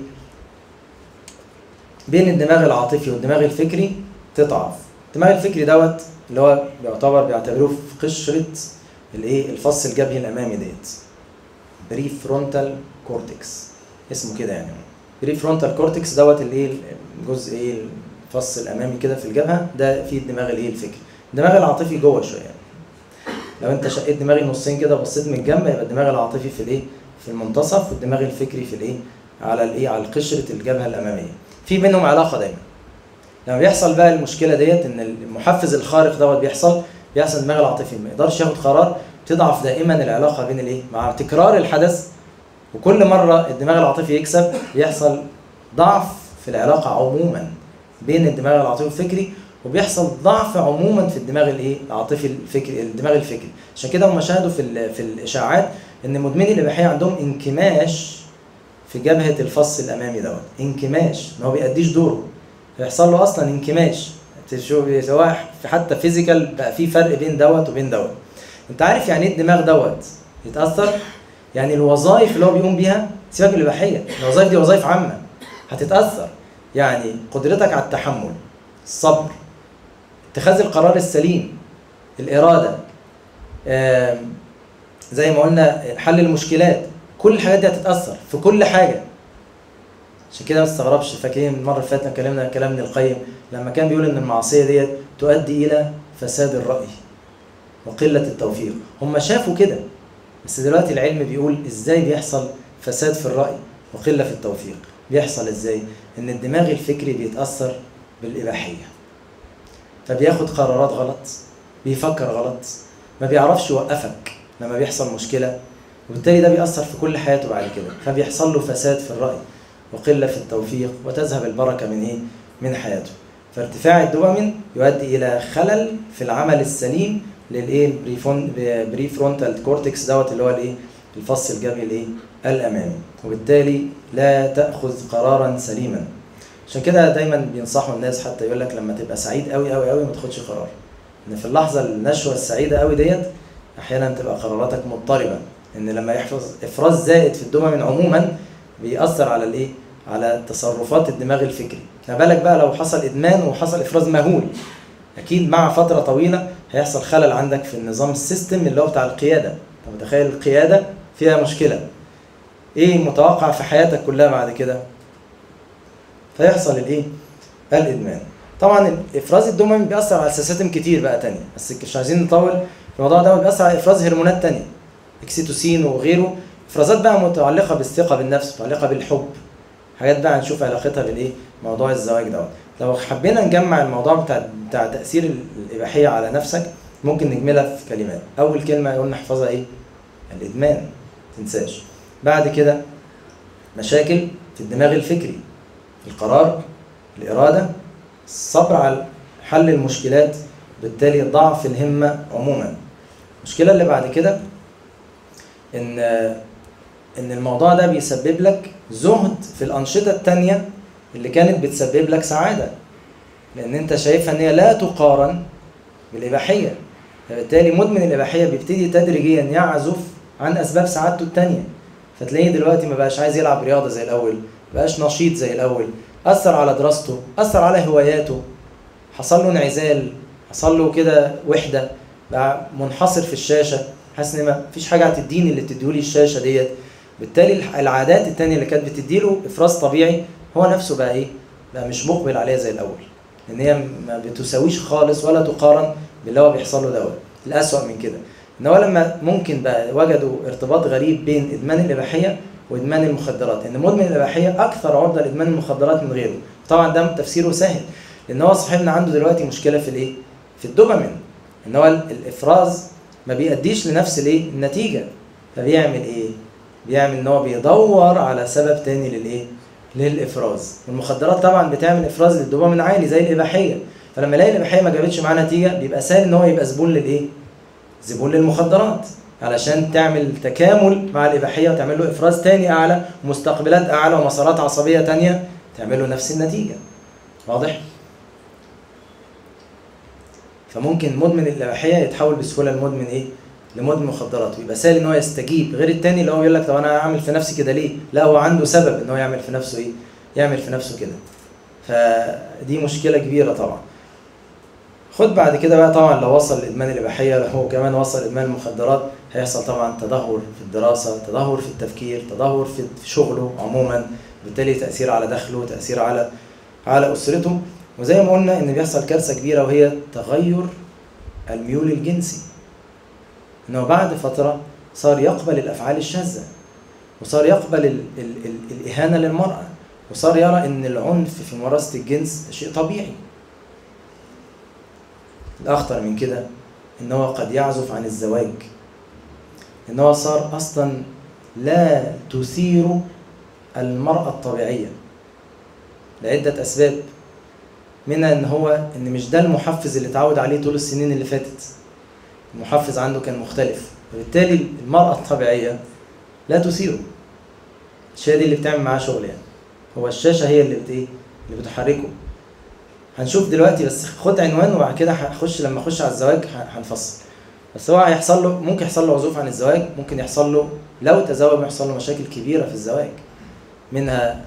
بين الدماغ العاطفي والدماغ الفكري تضعف. الدماغ الفكري دوت اللي هو بيعتبروه في قشره الايه الفص الجبهي الامامي ديت، بري فرونتال كورتكس اسمه كده يعني. بري فرونتال كورتكس دوت الايه الجزء ايه الفص الامامي كده في الجبهه، ده فيه الدماغ الايه الفكري. الدماغ العاطفي جوه شويه يعني. لو انت شقيت دماغي نصين كده بصيت من الجنب يبقى الدماغ العاطفي في الايه في المنتصف، والدماغ الفكري في الايه على الايه على قشره الجبهه الاماميه. في بينهم علاقه دايما. لما بيحصل بقى المشكله ديت ان المحفز الخارق دوت بيحصل الدماغ العاطفي ما يقدرش ياخد قرار، بتضعف دائما العلاقه بين الايه مع تكرار الحدث، وكل مره الدماغ العاطفي يكسب بيحصل ضعف في العلاقه عموما بين الدماغ العاطفي والفكري، وبيحصل ضعف عموما في الدماغ الايه العاطفي الفكري الدماغ الفكري. عشان كده هم شاهدوا في الاشاعات ان مدمني الاباحيه عندهم انكماش في جبهه الفص الامامي دوت، انكماش ما هو بيأديش دوره، هيحصل له اصلا انكماش. تشوف سواء حتى فيزيكال بقى في فرق بين دوت وبين دوت. انت عارف يعني ايه الدماغ دوت يتاثر؟ يعني الوظائف اللي هو بيقوم بيها، سيبك من الاباحيه، الوظائف دي وظائف عامه هتتاثر. يعني قدرتك على التحمل، الصبر، اتخاذ القرار السليم، الاراده، زي ما قلنا حل المشكلات، كل الحاجات دي هتتاثر في كل حاجه. عشان كده ما تستغربش، فاكرين المره اللي فاتت اتكلمنا كلام ابن القيم لما كان بيقول ان المعصيه ديت تؤدي الى فساد الراي وقله التوفيق. هم شافوا كده، بس دلوقتي العلم بيقول ازاي بيحصل فساد في الراي وقله في التوفيق. بيحصل ازاي؟ ان الدماغ الفكري بيتاثر بالاباحيه، فبياخد قرارات غلط، بيفكر غلط، ما بيعرفش يوقفك لما بيحصل مشكله، وبالتالي ده بيأثر في كل حياته بعد كده، فبيحصل له فساد في الرأي وقلة في التوفيق، وتذهب البركة من ايه؟ من حياته. فارتفاع الدوبامين يؤدي إلى خلل في العمل السليم للايه؟ بري فرونتال كورتكس دوت اللي هو الايه؟ الفص الجبهي الايه؟ الأمامي، وبالتالي لا تأخذ قرارا سليما. عشان كده دايما بينصحوا الناس، حتى يقول لك لما تبقى سعيد قوي قوي قوي ما تاخدش قرار، ان في اللحظة النشوة السعيدة قوي ديت احيانا تبقى قراراتك مضطربة، ان لما يحفظ افراز زائد في الدوبامين عموما بيأثر على الايه؟ على تصرفات الدماغ الفكري. ما بالك بقى لو حصل ادمان وحصل افراز مهول، اكيد مع فترة طويلة هيحصل خلل عندك في النظام السيستم اللي هو بتاع القيادة. انت متخيل القيادة فيها مشكلة، ايه متوقع في حياتك كلها بعد كده؟ فيحصل الايه؟ الادمان. طبعا افراز الدوبامين بيأثر على سيستم كتير بقى تانية، بس مش عايزين نطول في الموضوع ده. بيأثر على افراز هرمونات تانية، اكسيتوسين وغيره، افرازات بقى متعلقة بالثقة بالنفس، متعلقة بالحب، حاجات بقى هنشوف علاقتها بالايه؟ موضوع الزواج دوت. لو حبينا نجمع الموضوع بتاع تأثير الإباحية على نفسك، ممكن نجملها في كلمات. أول كلمة قلنا نحفظها إيه؟ الإدمان، تنساش. بعد كده مشاكل في الدماغ الفكري، القرار، الإرادة، الصبر على حل المشكلات، بالتالي ضعف الهمة عموما. المشكلة اللي بعد كده إن الموضوع ده بيسبب لك زهد في الأنشطة التانية اللي كانت بتسبب لك سعادة، لأن أنت شايفها إن هي لا تقارن بالإباحية. فبالتالي مدمن الإباحية بيبتدي تدريجيا يعزف عن أسباب سعادته التانية، فتلاقيه دلوقتي ما بقاش عايز يلعب رياضة زي الأول، ما بقاش نشيط زي الأول، أثر على دراسته، أثر على هواياته، حصل له انعزال، حصل له كده وحدة، بقى منحصر في الشاشة، حاسس إن ما فيش حاجة هتديني اللي بتديهولي الشاشة ديت. بالتالي العادات التانية اللي كانت بتديله إفراز طبيعي هو نفسه بقى إيه؟ بقى مش مقبل عليها زي الأول، لأن هي ما بتساويش خالص ولا تقارن باللي هو بيحصل له دوت. الأسوأ من كده إن هو لما ممكن بقى وجدوا ارتباط غريب بين إدمان الإباحية وإدمان المخدرات، إن مدمن الإباحية أكثر عرضة لإدمان المخدرات من غيره. طبعا ده تفسيره سهل، لأن هو صاحبنا عنده دلوقتي مشكلة في الإيه؟ في الدوبامين، إن هو الإفراز ما بيأديش لنفس الإيه؟ النتيجة. فبيعمل إيه؟ بيعمل إن هو بيدور على سبب تاني للإيه؟ للإفراز. والمخدرات طبعا بتعمل إفراز للدوبامين عالي زي الإباحية، فلما يلاقي الإباحية ما جابتش معاه نتيجة بيبقى سهل إن هو يبقى زبون للإيه؟ زبون للمخدرات، علشان تعمل تكامل مع الإباحية وتعمل له إفراز تاني أعلى ومستقبلات أعلى ومسارات عصبية تانية تعمل له نفس النتيجة. واضح؟ فممكن مدمن الإباحية يتحول بسهولة لمدمن إيه؟ لمدمن مخدرات، ويبقى سهل إن هو يستجيب، غير التاني اللي هو يقول لك طب أنا هعمل في نفسي كده ليه؟ لا، هو عنده سبب إن هو يعمل في نفسه إيه؟ يعمل في نفسه كده. فدي مشكلة كبيرة طبعا. خد بعد كده بقى طبعا لو وصل لادمان الاباحيه هو كمان وصل ادمان المخدرات، هيحصل طبعا تدهور في الدراسه، تدهور في التفكير، تدهور في شغله عموما، بالتالي تاثير على دخله، تاثير على اسرته. وزي ما قلنا ان بيحصل كارثه كبيره وهي تغير الميول الجنسي، انه بعد فتره صار يقبل الافعال الشاذه، وصار يقبل الاهانه للمراه، وصار يرى ان العنف في ممارسه الجنس شيء طبيعي. الأخطر من كده إن هو قد يعزف عن الزواج، إن هو صار أصلا لا تثير المرأة الطبيعية لعدة أسباب، منها إن مش ده المحفز اللي اتعود عليه طول السنين اللي فاتت، المحفز عنده كان مختلف، وبالتالي المرأة الطبيعية لا تثيره. الشاشة دي اللي بتعمل معاه شغل، يعني هو الشاشة هي اللي بتحركه. هنشوف دلوقتي، بس خد عنوان وبعد كده لما اخش على الزواج هنفصل. بس هو هيحصل له، ممكن يحصل له عزوف عن الزواج، ممكن يحصل له لو تزوج يحصل له مشاكل كبيره في الزواج، منها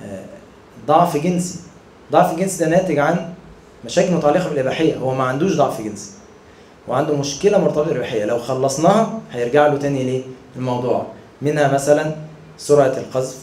ضعف جنسي. ضعف الجنسي ده ناتج عن مشاكل متعلقه بالاباحيه، هو ما عندوش ضعف جنسي وعنده مشكله مرتبطه بالاباحيه، لو خلصناها هيرجع له تاني ليه الموضوع. منها مثلا سرعه القذف،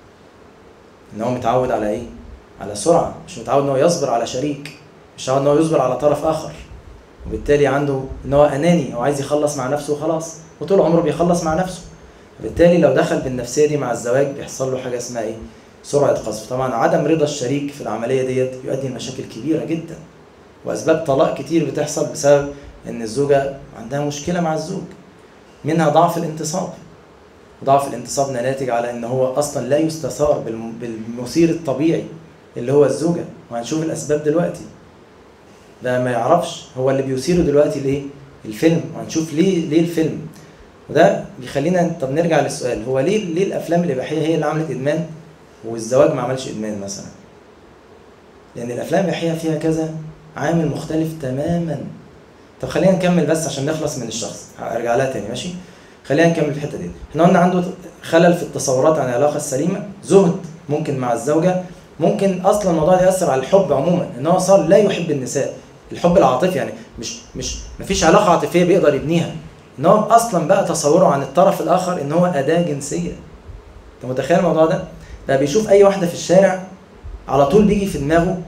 ان هو متعود على ايه؟ على سرعة، مش متعود ان هو يصبر على شريك، مش متعود ان هو يصبر على طرف اخر، وبالتالي عنده ان هو اناني او عايز يخلص مع نفسه وخلاص، وطول عمره بيخلص مع نفسه. وبالتالي لو دخل بالنفسية دي مع الزواج بيحصل له حاجة اسمها ايه؟ سرعة قذف. طبعا عدم رضا الشريك في العملية ديت يؤدي لمشاكل كبيرة جدا، واسباب طلاق كتير بتحصل بسبب ان الزوجة عندها مشكلة مع الزوج. منها ضعف الانتصاب. ضعف الانتصاب ناتج على ان هو اصلا لا يستثار بالمثير الطبيعي اللي هو الزوجة، وهنشوف الأسباب دلوقتي. ده ما يعرفش هو اللي بيثيره دلوقتي ليه؟ الفيلم، وهنشوف ليه الفيلم. وده بيخلينا طب نرجع للسؤال، هو ليه الأفلام الإباحية هي اللي عملت إدمان والزواج ما عملش إدمان مثلا؟ لأن الأفلام الإباحية فيها كذا عامل مختلف تماما. طب خلينا نكمل بس عشان نخلص من الشخص، هرجع لها تاني ماشي؟ خلينا نكمل في الحتة دي. احنا قلنا عنده خلل في التصورات عن العلاقة السليمة، زهد ممكن مع الزوجة، ممكن اصلا الموضوع ده ياثر على الحب عموما، ان هو صار لا يحب النساء، الحب العاطفي، يعني مفيش علاقه عاطفيه بيقدر يبنيها، ان هو اصلا بقى تصوره عن الطرف الاخر ان هو اداه جنسيه. انت متخيل الموضوع ده؟ بقى بيشوف اي واحده في الشارع على طول بيجي في دماغه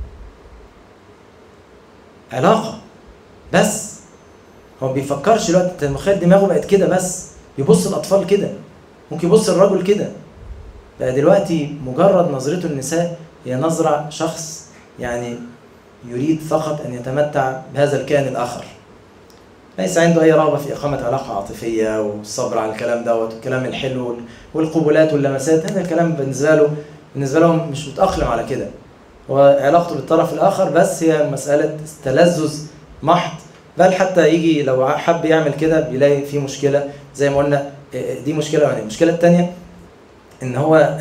علاقه، بس هو ما بيفكرش دلوقتي. انت متخيل دماغه بقت كده، بس يبص الاطفال كده، ممكن يبص الرجل كده. بقى دلوقتي مجرد نظرته للنساء هي نظرة شخص يعني يريد فقط أن يتمتع بهذا الكائن الآخر، ليس عنده أي رغبة في إقامة علاقة عاطفية والصبر على الكلام دوت والكلام الحلو والقبلات واللمسات. هذا الكلام بالنسبة له مش متأقلم على كده. هو علاقته بالطرف الآخر بس هي مسألة تلذذ محض، بل حتى يجي لو حب يعمل كده بيلاقي فيه مشكلة زي ما قلنا. دي مشكلة. يعني المشكلة الثانية ان هو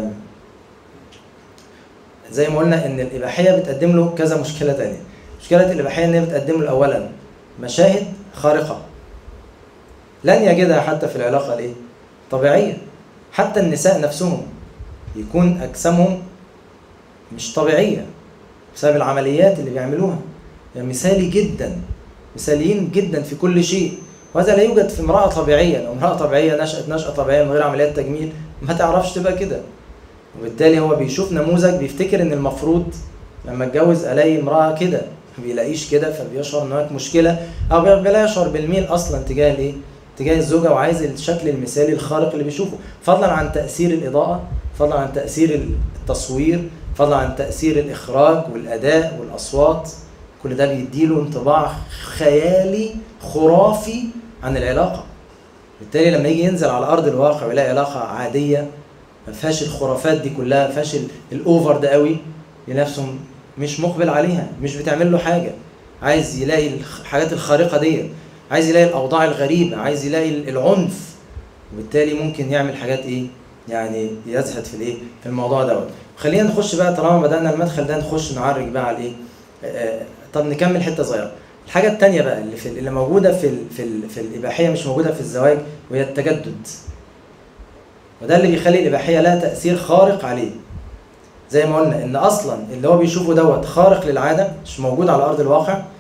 زي ما قلنا ان الاباحيه بتقدم له كذا مشكله تانية. مشكله الاباحيه ان هي بتقدم له اولا مشاهد خارقه لن يجدها حتى في العلاقه الايه طبيعيه. حتى النساء نفسهم يكون اجسامهم مش طبيعيه بسبب العمليات اللي بيعملوها، يعني مثاليين جدا في كل شيء، وهذا لا يوجد في امراه طبيعيه. لو امراه طبيعيه نشأة طبيعيه من غير عمليات تجميل ما تعرفش تبقى كده. وبالتالي هو بيشوف نموذج بيفتكر ان المفروض لما اتجوز الاقي امراه كده، ما بيلاقيش كده، فبيشعر ان هناك مشكله، او بلا يشعر بالميل اصلا تجاه الايه؟ تجاه الزوجه، وعايز الشكل المثالي الخارق اللي بيشوفه، فضلا عن تاثير الاضاءه، فضلا عن تاثير التصوير، فضلا عن تاثير الاخراج والاداء والاصوات. كل ده بيديله انطباع خيالي خرافي عن العلاقه. بالتالي لما يجي ينزل على ارض الواقع ويلاقي علاقه عاديه ما فيهاش الخرافات دي كلها، ما فيهاش الاوفر ده قوي، لنفسه مش مقبل عليها، مش بتعمل له حاجه، عايز يلاقي الحاجات الخارقه دي، عايز يلاقي الاوضاع الغريبه، عايز يلاقي العنف. وبالتالي ممكن يعمل حاجات ايه؟ يعني يزهد في الايه؟ في الموضوع دوت. خلينا نخش بقى، طالما بدانا المدخل ده نخش نعرج بقى على الايه. طب نكمل حته صغيره. الحاجه الثانيه بقى اللي موجوده في الاباحيه مش موجوده في الزواج، وهي التجدد. وده اللي بيخلي الاباحيه لها تاثير خارق عليه. زي ما قلنا ان اصلا اللي هو بيشوفه دوت خارق للعاده، مش موجود على ارض الواقع،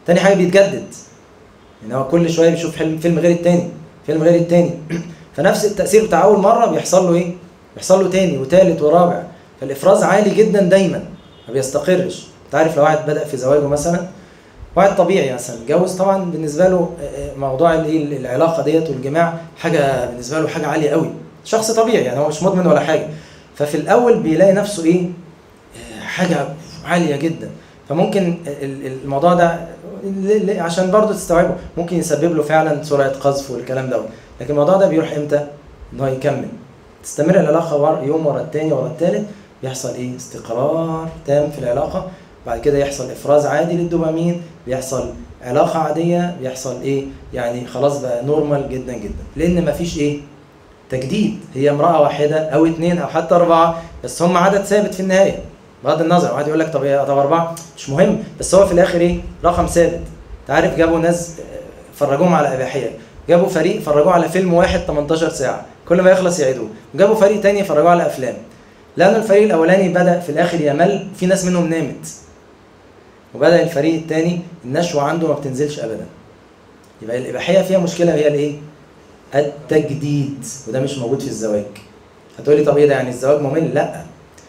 تاني حاجه بيتجدد، يعني هو كل شويه بيشوف فيلم غير التاني، فيلم غير التاني فنفس التاثير بتاع اول مره بيحصل له ايه؟ بيحصل له تاني وتالت ورابع، فالافراز عالي جدا دايما ما بيستقرش. انت عارف لو واحد بدا في زواجه مثلا، واحد طبيعي مثلا اتجوز، طبعا بالنسبه له موضوع العلاقه ديت والجماع حاجه بالنسبه له حاجه عاليه قوي، شخص طبيعي يعني هو مش مدمن ولا حاجه، ففي الاول بيلاقي نفسه ايه؟ حاجه عاليه جدا. فممكن الموضوع ده عشان برضه تستوعبه ممكن يسبب له فعلا سرعه قذف والكلام دوت، لكن الموضوع ده بيروح امتى؟ ان هو يكمل، تستمر العلاقه يوم ورا الثاني ورا الثالث، بيحصل ايه؟ استقرار تام في العلاقه، بعد كده يحصل افراز عادي للدوبامين، بيحصل علاقه عاديه، بيحصل ايه؟ يعني خلاص بقى نورمال جدا جدا، لان مفيش ايه؟ تجديد. هي امراه واحده او اثنين او حتى اربعه، بس هم عدد ثابت في النهايه بغض النظر. واحد يقول لك طب اربعه مش مهم، بس هو في الاخر ايه؟ رقم ثابت. انت عارف جابوا ناس فرجوهم على اباحيه، جابوا فريق فرجوه على فيلم واحد 18 ساعه كل ما يخلص يعيدوه، وجابوا فريق تاني فرجوه على افلام، لان الفريق الاولاني بدا في الاخر يمل، في ناس منهم نامت، وبدا الفريق الثاني النشوه عنده ما بتنزلش ابدا. يبقى الاباحيه فيها مشكله، هي الايه؟ التجديد، وده مش موجود في الزواج. هتقولي طب ايه ده يعني الزواج ممل؟ لا،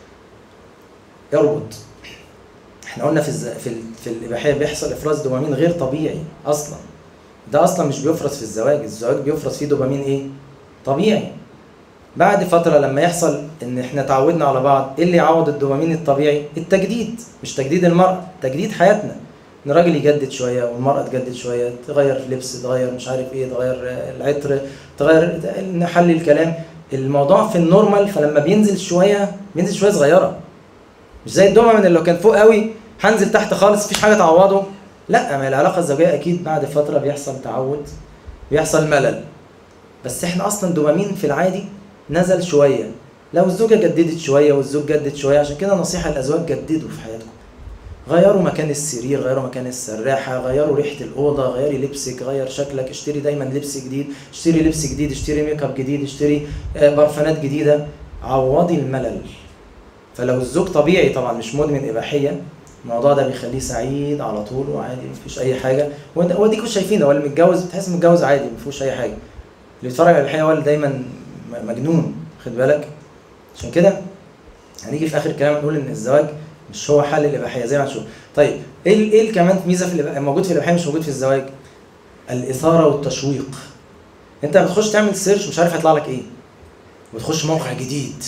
يربط. احنا قلنا في الاباحيه بيحصل افراز دوبامين غير طبيعي اصلا، ده اصلا مش بيفرز في الزواج، الزواج بيفرز فيه دوبامين ايه؟ طبيعي. بعد فتره لما يحصل ان احنا تعودنا على بعض، ايه اللي يعوض الدوبامين الطبيعي؟ التجديد، مش تجديد المرأة، تجديد حياتنا، ان الراجل يجدد شويه والمرأة تجدد شويه، تغير لبس، تغير مش عارف ايه، تغير العطر، تغير نحلي الكلام. الموضوع في النورمال، فلما بينزل شويه صغيره، مش زي الدوبامين اللي لو كان فوق قوي هنزل تحت خالص مفيش حاجه تعوضه. لا، ما العلاقه الزوجيه اكيد بعد فتره بيحصل تعود، بيحصل ملل، بس احنا اصلا دوبامين في العادي نزل شويه، لو الزوجه جددت شويه والزوج جدد شويه. عشان كده نصيحه الازواج: جددوا في حياتكم، غيروا مكان السرير، غيروا مكان السراحه، غيروا ريحه الاوضه، غيري لبسك، غير شكلك، اشتري دايما لبس جديد، اشتري لبس جديد، اشتري ميك اب جديد، اشتري برفانات جديده، عوضي الملل. فلو الزوج طبيعي طبعا مش مدمن اباحيه، الموضوع ده بيخليه سعيد على طول وعادي مفيش اي حاجه. وديكوا شايفين هو اللي متجوز بتحس متجوز عادي مفيهوش اي حاجه، اللي بيتفرج على الاباحيه هو اللي دايما مجنون، خد بالك. عشان كده هنيجي في اخر الكلام نقول ان الزواج مش هو حل الاباحيه زي ما هنشوف. طيب ايه كمان ميزه في موجود في الاباحيه مش موجود في الزواج؟ الاثاره والتشويق. انت بتخش تعمل سيرش مش عارف هيطلع لك ايه، وتخش موقع جديد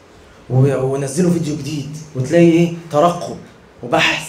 ونزلوا فيديو جديد، وتلاقي ايه؟ ترقب وبحث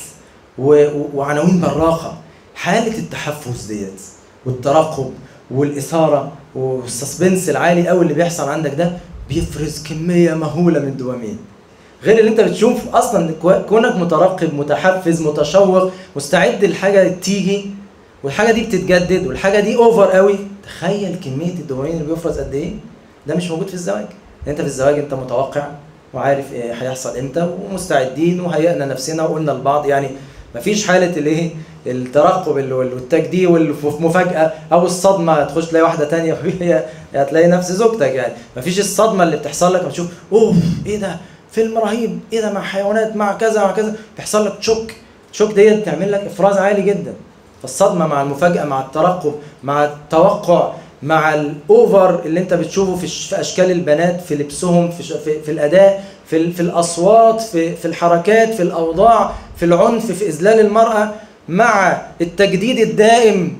وعناوين براقه. حاله التحفز ديت والترقب والاثاره والسسبنس العالي قوي اللي بيحصل عندك ده بيفرز كميه مهوله من الدوبامين، غير اللي انت بتشوفه اصلا. كونك مترقب، متحفز، متشوق، مستعد للحاجه تيجي، والحاجه دي بتتجدد، والحاجه دي اوفر قوي، تخيل كميه الدوبامين اللي بيفرز قد ايه. ده مش موجود في الزواج. انت في الزواج انت متوقع وعارف ايه هيحصل امتى، ومستعدين وهيئنا نفسنا وقلنا لبعض، يعني مفيش حاله الايه؟ الترقب والتجديد والمفاجاه او الصدمه، تخش تلاقي واحده تانية وهي هتلاقي نفس زوجتك. يعني مفيش الصدمه اللي بتحصل لك لما تشوف اوف ايه ده فيلم رهيب، ايه ده مع حيوانات مع كذا مع كذا، بيحصل لك شوك ديت تعمل لك افراز عالي جدا. فالصدمه مع المفاجاه مع الترقب مع التوقع مع الاوفر اللي انت بتشوفه في اشكال البنات، في لبسهم، في الاداء، في الاصوات، في الحركات، في الاوضاع، في العنف، في اذلال المراه، مع التجديد الدائم،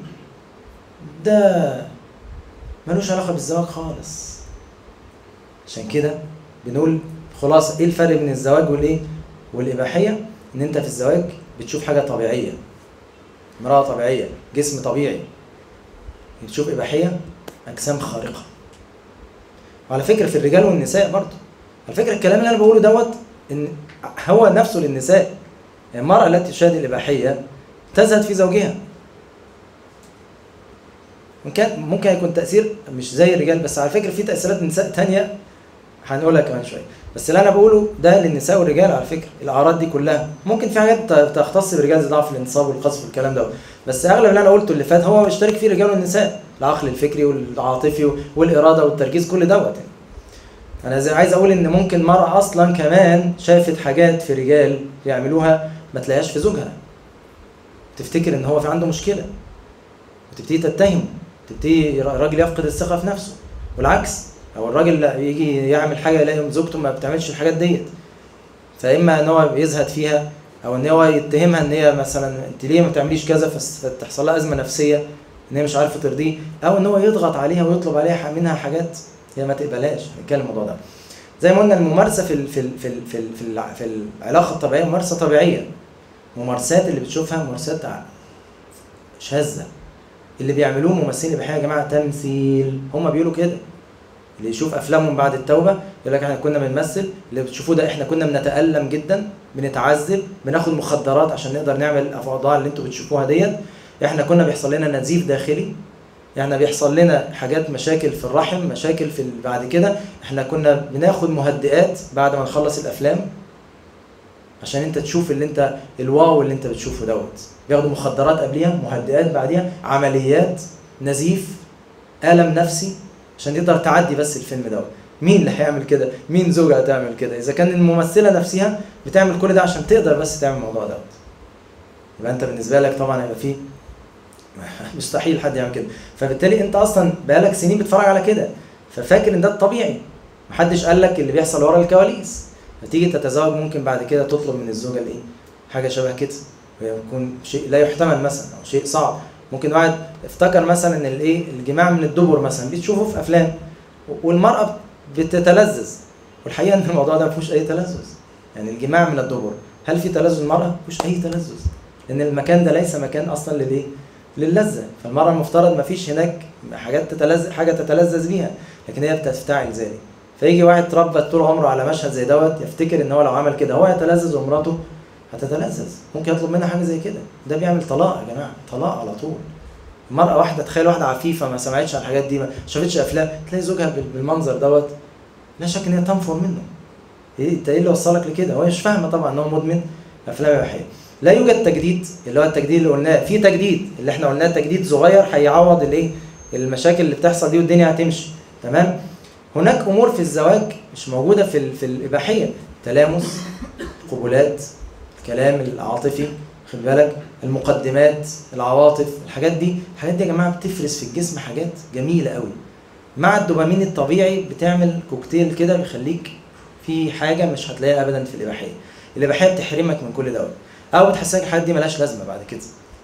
ده ملوش علاقه بالزواج خالص. عشان كده بنقول خلاص ايه الفرق بين الزواج والاباحيه؟ ان انت في الزواج بتشوف حاجه طبيعيه، امراه طبيعيه، جسم طبيعي. بتشوف اباحيه اجسام خارقه. وعلى فكره في الرجال والنساء برضه، على فكره الكلام اللي انا بقوله دوت ان هو نفسه للنساء. المراه التي تشاهد الاباحيه تزهد في زوجها. ممكن يكون تاثير مش زي الرجال، بس على فكره في تاثيرات نساء تانية هنقولها كمان شويه. بس اللي انا بقوله ده للنساء والرجال. على فكره الاعراض دي كلها ممكن في حاجات تختص بالرجال زي ضعف الانتصاب والقذف والكلام ده، بس اغلب اللي انا قلته اللي فات هو بيشترك فيه الرجال والنساء، العقل الفكري والعاطفي والاراده والتركيز، كل دوت. انا عايز اقول ان ممكن مرأة اصلا كمان شافت حاجات في رجال بيعملوها ما تلاقيهاش في زوجها. تفتكر ان هو في عنده مشكله وتبتدي تتهمه، تبتدي الراجل يفقد الثقه في نفسه، والعكس. او الراجل يجي يعمل حاجه يلاقي زوجته ما بتعملش الحاجات ديت، فاما ان هو يزهد فيها او ان هو يتهمها ان هي مثلا انت ليه ما بتعمليش كذا، فتحصل لها ازمه نفسيه ان هي مش عارفه ترضيه، او ان هو يضغط عليها ويطلب عليها منها حاجات هي ما تقبلهاش. هنتكلم الموضوع ده. زي ما قلنا الممارسه في العلاقه الطبيعيه ممارسه طبيعيه. ممارسات اللي بتشوفها ممارسات شاذه. اللي بيعملوه ممثلين الاباحيه يا جماعه تمثيل، هم بيقولوا كده. اللي يشوف افلامهم بعد التوبه يقول لك احنا كنا بنمثل، اللي بتشوفوه ده احنا كنا بنتالم جدا، بنتعذب، بناخد مخدرات عشان نقدر نعمل الاوضاع اللي انتوا بتشوفوها ديت، احنا كنا بيحصل لنا نزيف داخلي، احنا بيحصل لنا حاجات مشاكل في الرحم، مشاكل في بعد كده، احنا كنا بناخد مهدئات بعد ما نخلص الافلام عشان انت تشوف اللي انت الواو اللي انت بتشوفه دوت. بياخدوا مخدرات قبليها، مهدئات بعديها، عمليات، نزيف، الم نفسي عشان تقدر تعدي بس الفيلم دوت. مين اللي هيعمل كده؟ مين زوجها هتعمل كده؟ اذا كان الممثله نفسها بتعمل كل ده عشان تقدر بس تعمل الموضوع دوت، يبقى انت بالنسبه لك طبعا هيبقى فيه مستحيل حد يعمل كده. فبالتالي انت اصلا بقالك سنين بتتفرج على كده، ففاكر ان ده الطبيعي. محدش قال لك اللي بيحصل ورا الكواليس. فتيجي تتزوج ممكن بعد كده تطلب من الزوجه الايه؟ حاجه شبه كده، ويكون شيء لا يحتمل مثلا او شيء صعب. ممكن واحد افتكر مثلا ان الايه الجماع من الدبر مثلا بتشوفه في افلام والمراه بتتلذذ، والحقيقه ان الموضوع ده ما فيهوش اي تلذذ. يعني الجماع من الدبر هل في تلذذ المراه؟ ما فيهوش اي تلذذ، لان المكان ده ليس مكان اصلا للايه؟ للذه. فالمراه المفترض ما فيش هناك حاجه تتلذذ بيها، لكن هي بتفتعل ذلك. فيجي واحد تربى طول عمره على مشهد زي دوت يفتكر ان هو لو عمل كده هو يتلذذ ومراته هتتلذذ، ممكن يطلب منها حاجه زي كده. ده بيعمل طلاق يا جماعه، طلاق على طول. مرأة واحدة، تخيل واحدة عفيفة ما سمعتش عن الحاجات دي، ما شافتش افلام، تلاقي زوجها بالمنظر دوت، لا شك ان هي تنفر منه. انت ايه اللي وصلك لكده؟ هو مش فاهمه طبعا ان هو مدمن افلام اباحيه. لا يوجد تجديد، اللي هو التجديد اللي قلناه، في تجديد اللي احنا قلناه تجديد صغير هيعوض الايه؟ المشاكل اللي بتحصل دي والدنيا هتمشي، تمام؟ هناك امور في الزواج مش موجوده في الاباحيه، تلامس، قبلات، الكلام العاطفي، خد بالك، المقدمات، العواطف، الحاجات دي يا جماعه بتفرز في الجسم حاجات جميله قوي. مع الدوبامين الطبيعي بتعمل كوكتيل كده بيخليك في حاجه مش هتلاقيها ابدا في الاباحيه. الاباحيه بتحرمك من كل دوت، او بتحسسك الحاجات دي ملهاش لازمه بعد كده.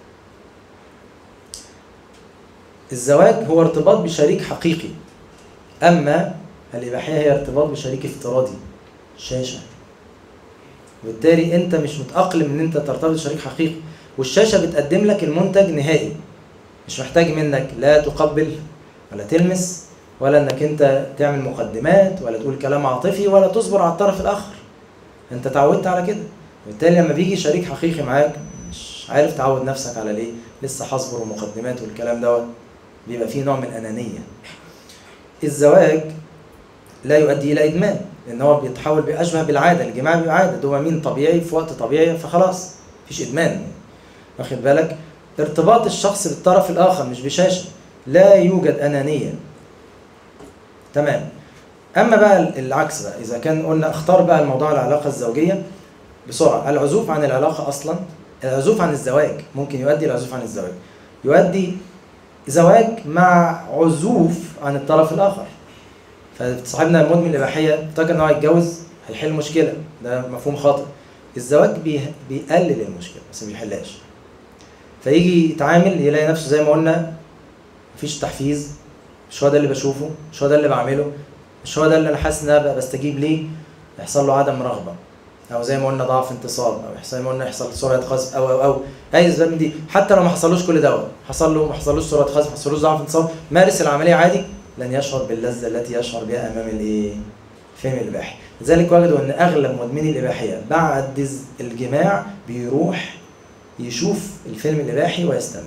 الزواج هو ارتباط بشريك حقيقي، اما الاباحيه هي ارتباط بشريك افتراضي، شاشه. وبالتالي انت مش متاقلم ان انت ترتبط بشريك حقيقي، والشاشه بتقدم لك المنتج نهائي، مش محتاج منك لا تقبل ولا تلمس ولا انك انت تعمل مقدمات ولا تقول كلام عاطفي ولا تصبر على الطرف الاخر. انت تعودت على كده، وبالتالي لما بيجي شريك حقيقي معاك مش عارف تعود نفسك على ليه لسه هصبر ومقدمات والكلام دوت، بيبقى فيه نوع من الانانيه. الزواج لا يؤدي الى ادمان، لان هو بيتحول باشبه بالعاده. الجماع بيبقى عاده، دوبامين طبيعي في وقت طبيعي، فخلاص مفيش ادمان، واخد بالك؟ ارتباط الشخص بالطرف الاخر مش بشاشه، لا يوجد انانيه، تمام. اما بقى العكس بقى، اذا كان قلنا اختار بقى الموضوع العلاقه الزوجيه بسرعه، العزوف عن العلاقه اصلا، العزوف عن الزواج ممكن يؤدي العزوف عن الزواج، يؤدي زواج مع عزوف عن الطرف الاخر. فصاحبنا المدمن الاباحيه افتكر ان هو هيتجوز هيحل مشكله، ده مفهوم خاطئ. الزواج بيقلل المشكله بس ما بيحلهاش. فيجي يتعامل يلاقي نفسه زي ما قلنا مفيش تحفيز، مش هو ده اللي بشوفه، مش هو ده اللي بعمله، مش هو ده اللي انا حاسس ان انا بستجيب ليه، يحصل له عدم رغبه، او زي ما قلنا ضعف انتصاب، او زي ما قلنا يحصل سرعه خصب، او اي اسباب دي. حتى لو ما حصلوش كل دوت، ما حصلوش سرعه خصب، ما حصلوش ضعف انتصاب، مارس العمليه عادي، لن يشعر باللذه التي يشعر بها امام الايه؟ الفيلم الاباحي. لذلك وجدوا ان اغلب مدمني الاباحيه بعد الجماع بيروح يشوف الفيلم الاباحي ويستمع،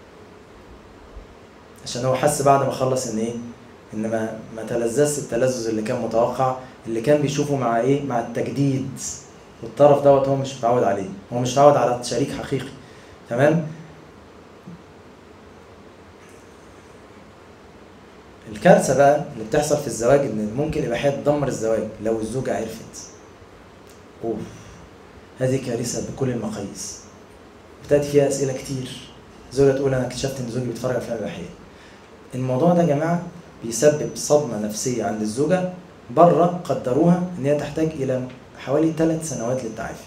عشان هو حس بعد ما خلص ان ايه؟ ان ما تلذذش التلذذ اللي كان متوقع، اللي كان بيشوفه مع ايه؟ مع التجديد. والطرف دوت هو مش متعود عليه، هو مش متعود على شريك حقيقي، تمام؟ الكارثه بقى اللي بتحصل في الزواج ان ممكن الاباحيه تدمر الزواج لو الزوجه عرفت. اوف، هذه كارثه بكل المقاييس. بتاتي فيها اسئله كتير. زوجه تقول انا اكتشفت ان زوجي بيتفرج على افلام اباحيه. الموضوع ده يا جماعه بيسبب صدمه نفسيه عند الزوجه، بره قدروها ان هي تحتاج الى حوالي 3 سنوات للتعافي.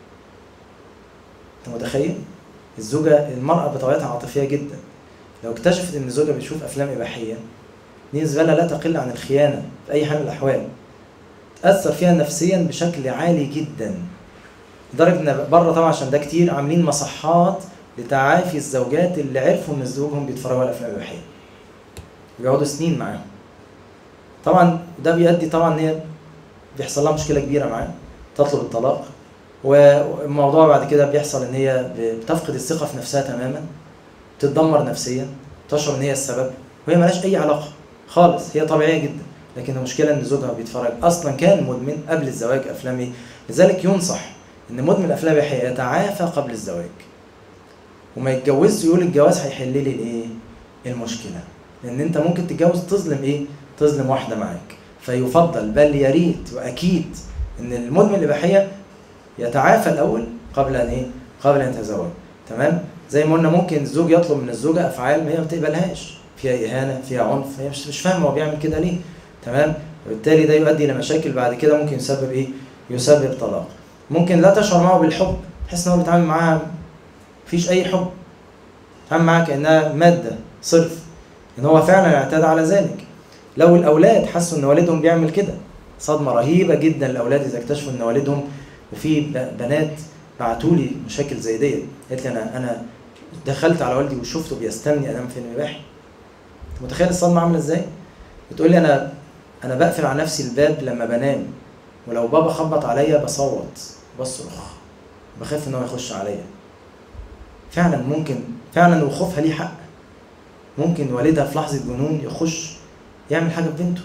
انت متخيل؟ الزوجه المراه بطبيعتها عاطفيه جدا، لو اكتشفت ان زوجها بيشوف افلام اباحيه دي بالنسبه لها لا تقل عن الخيانه في اي حال من الاحوال. تاثر فيها نفسيا بشكل عالي جدا، لدرجه ان بره طبعا عشان ده كتير عاملين مصحات لتعافي الزوجات اللي عرفوا ان زوجهم بيتفرجوا على افلام اباحيه، بيقعدوا سنين معاهم. طبعا ده بيؤدي طبعا ان هي بيحصل لها مشكله كبيره معاه، تطلب الطلاق، والموضوع بعد كده بيحصل ان هي بتفقد الثقه في نفسها تماما، تتدمر نفسيا، تشعر ان هي السبب، وهي مالهاش اي علاقه خالص، هي طبيعيه جدا. لكن المشكله ان زوجها بيتفرج اصلا كان مدمن قبل الزواج افلام ايه. لذلك ينصح ان مدمن الافلام الاباحيه يتعافى قبل الزواج، وما يتجوزش يقول الجواز هيحل لي الايه المشكله، لان انت ممكن تتجوز تظلم ايه، تظلم واحده معاك. فيفضل بل يا ريت واكيد ان المدمن الاباحيه يتعافى الاول قبل ان ايه، قبل ان يتزوج. تمام؟ زي ما قلنا ممكن الزوج يطلب من الزوجه افعال هي ما بتقبلهاش، فيها اهانه، فيها عنف، هي مش فاهمه هو بيعمل كده ليه. تمام؟ وبالتالي ده يؤدي الى مشاكل بعد كده، ممكن يسبب ايه، يسبب طلاق. ممكن لا تشعر معه بالحب، تحس ان هو بيتعامل معاها مفيش اي حب، بيتعامل معاها كانها ماده صرف، ان هو فعلا اعتاد على ذلك. لو الاولاد حسوا ان والدهم بيعمل كده، صدمه رهيبه جدا الاولاد اذا اكتشفوا ان والدهم، وفي بنات بعتوا لي مشاكل زي ديت، قالت لي انا دخلت على والدي وشفته بيستني انام فيلم اباحي. انت متخيل الصدمه عامله ازاي؟ بتقول لي انا بقفل على نفسي الباب لما بنام، ولو بابا خبط عليا بصوت بصرخ، بخاف ان هو يخش عليا. فعلا ممكن، فعلا وخوفها ليه حق، ممكن والدها في لحظه جنون يخش يعمل حاجه ببنته.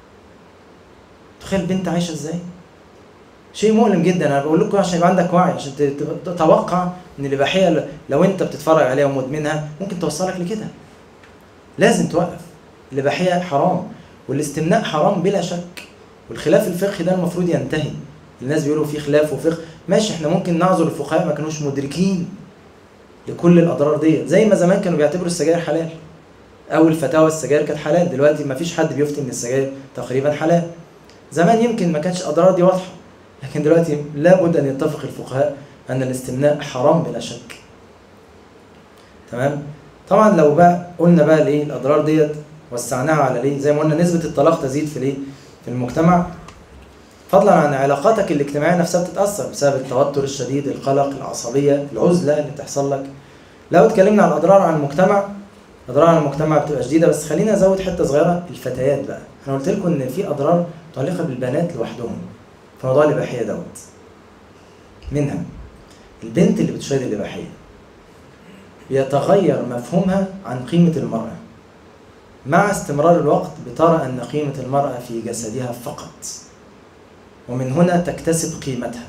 تخيل بنت عايشه ازاي؟ شيء مؤلم جدا. انا بقول لكم عشان يبقى عندك وعي، عشان تتوقع ان الاباحيه لو انت بتتفرج عليها ومدمنها ممكن توصلك لكده. لازم توقف. الاباحيه حرام، والاستمناء حرام بلا شك، والخلاف الفقهي ده المفروض ينتهي. الناس بيقولوا في خلاف وفقه، ماشي، احنا ممكن نعذر الفقهاء ما كانوش مدركين لكل الاضرار ديت. زي ما زمان كانوا بيعتبروا السجاير حلال، اول فتاوى السجاير كانت حلال، دلوقتي ما فيش حد بيفتي ان السجاير تقريبا حلال. زمان يمكن ما كانتش الاضرار دي واضحه، لكن دلوقتي لابد ان يتفق الفقهاء ان الاستمناء حرام بلا شك. تمام؟ طبعا لو بقى قلنا بقى الايه الاضرار ديت وسعناها على ليه، زي ما قلنا نسبه الطلاق تزيد في الايه في المجتمع، فضلا عن علاقاتك الاجتماعيه نفسها بتتاثر بسبب التوتر الشديد، القلق، العصبيه، العزله اللي بتحصل لك. لو اتكلمنا عن الاضرار على المجتمع، اضرار على المجتمع بتبقى شديده، بس خلينا ازود حته صغيره، الفتيات بقى. انا قلت لكم ان في اضرار متعلقه بالبنات لوحدهم في موضوع الاباحيه دوت. منها البنت اللي بتشاهد الاباحيه بيتغير مفهومها عن قيمه المراه، مع استمرار الوقت بترى ان قيمه المراه في جسدها فقط، ومن هنا تكتسب قيمتها.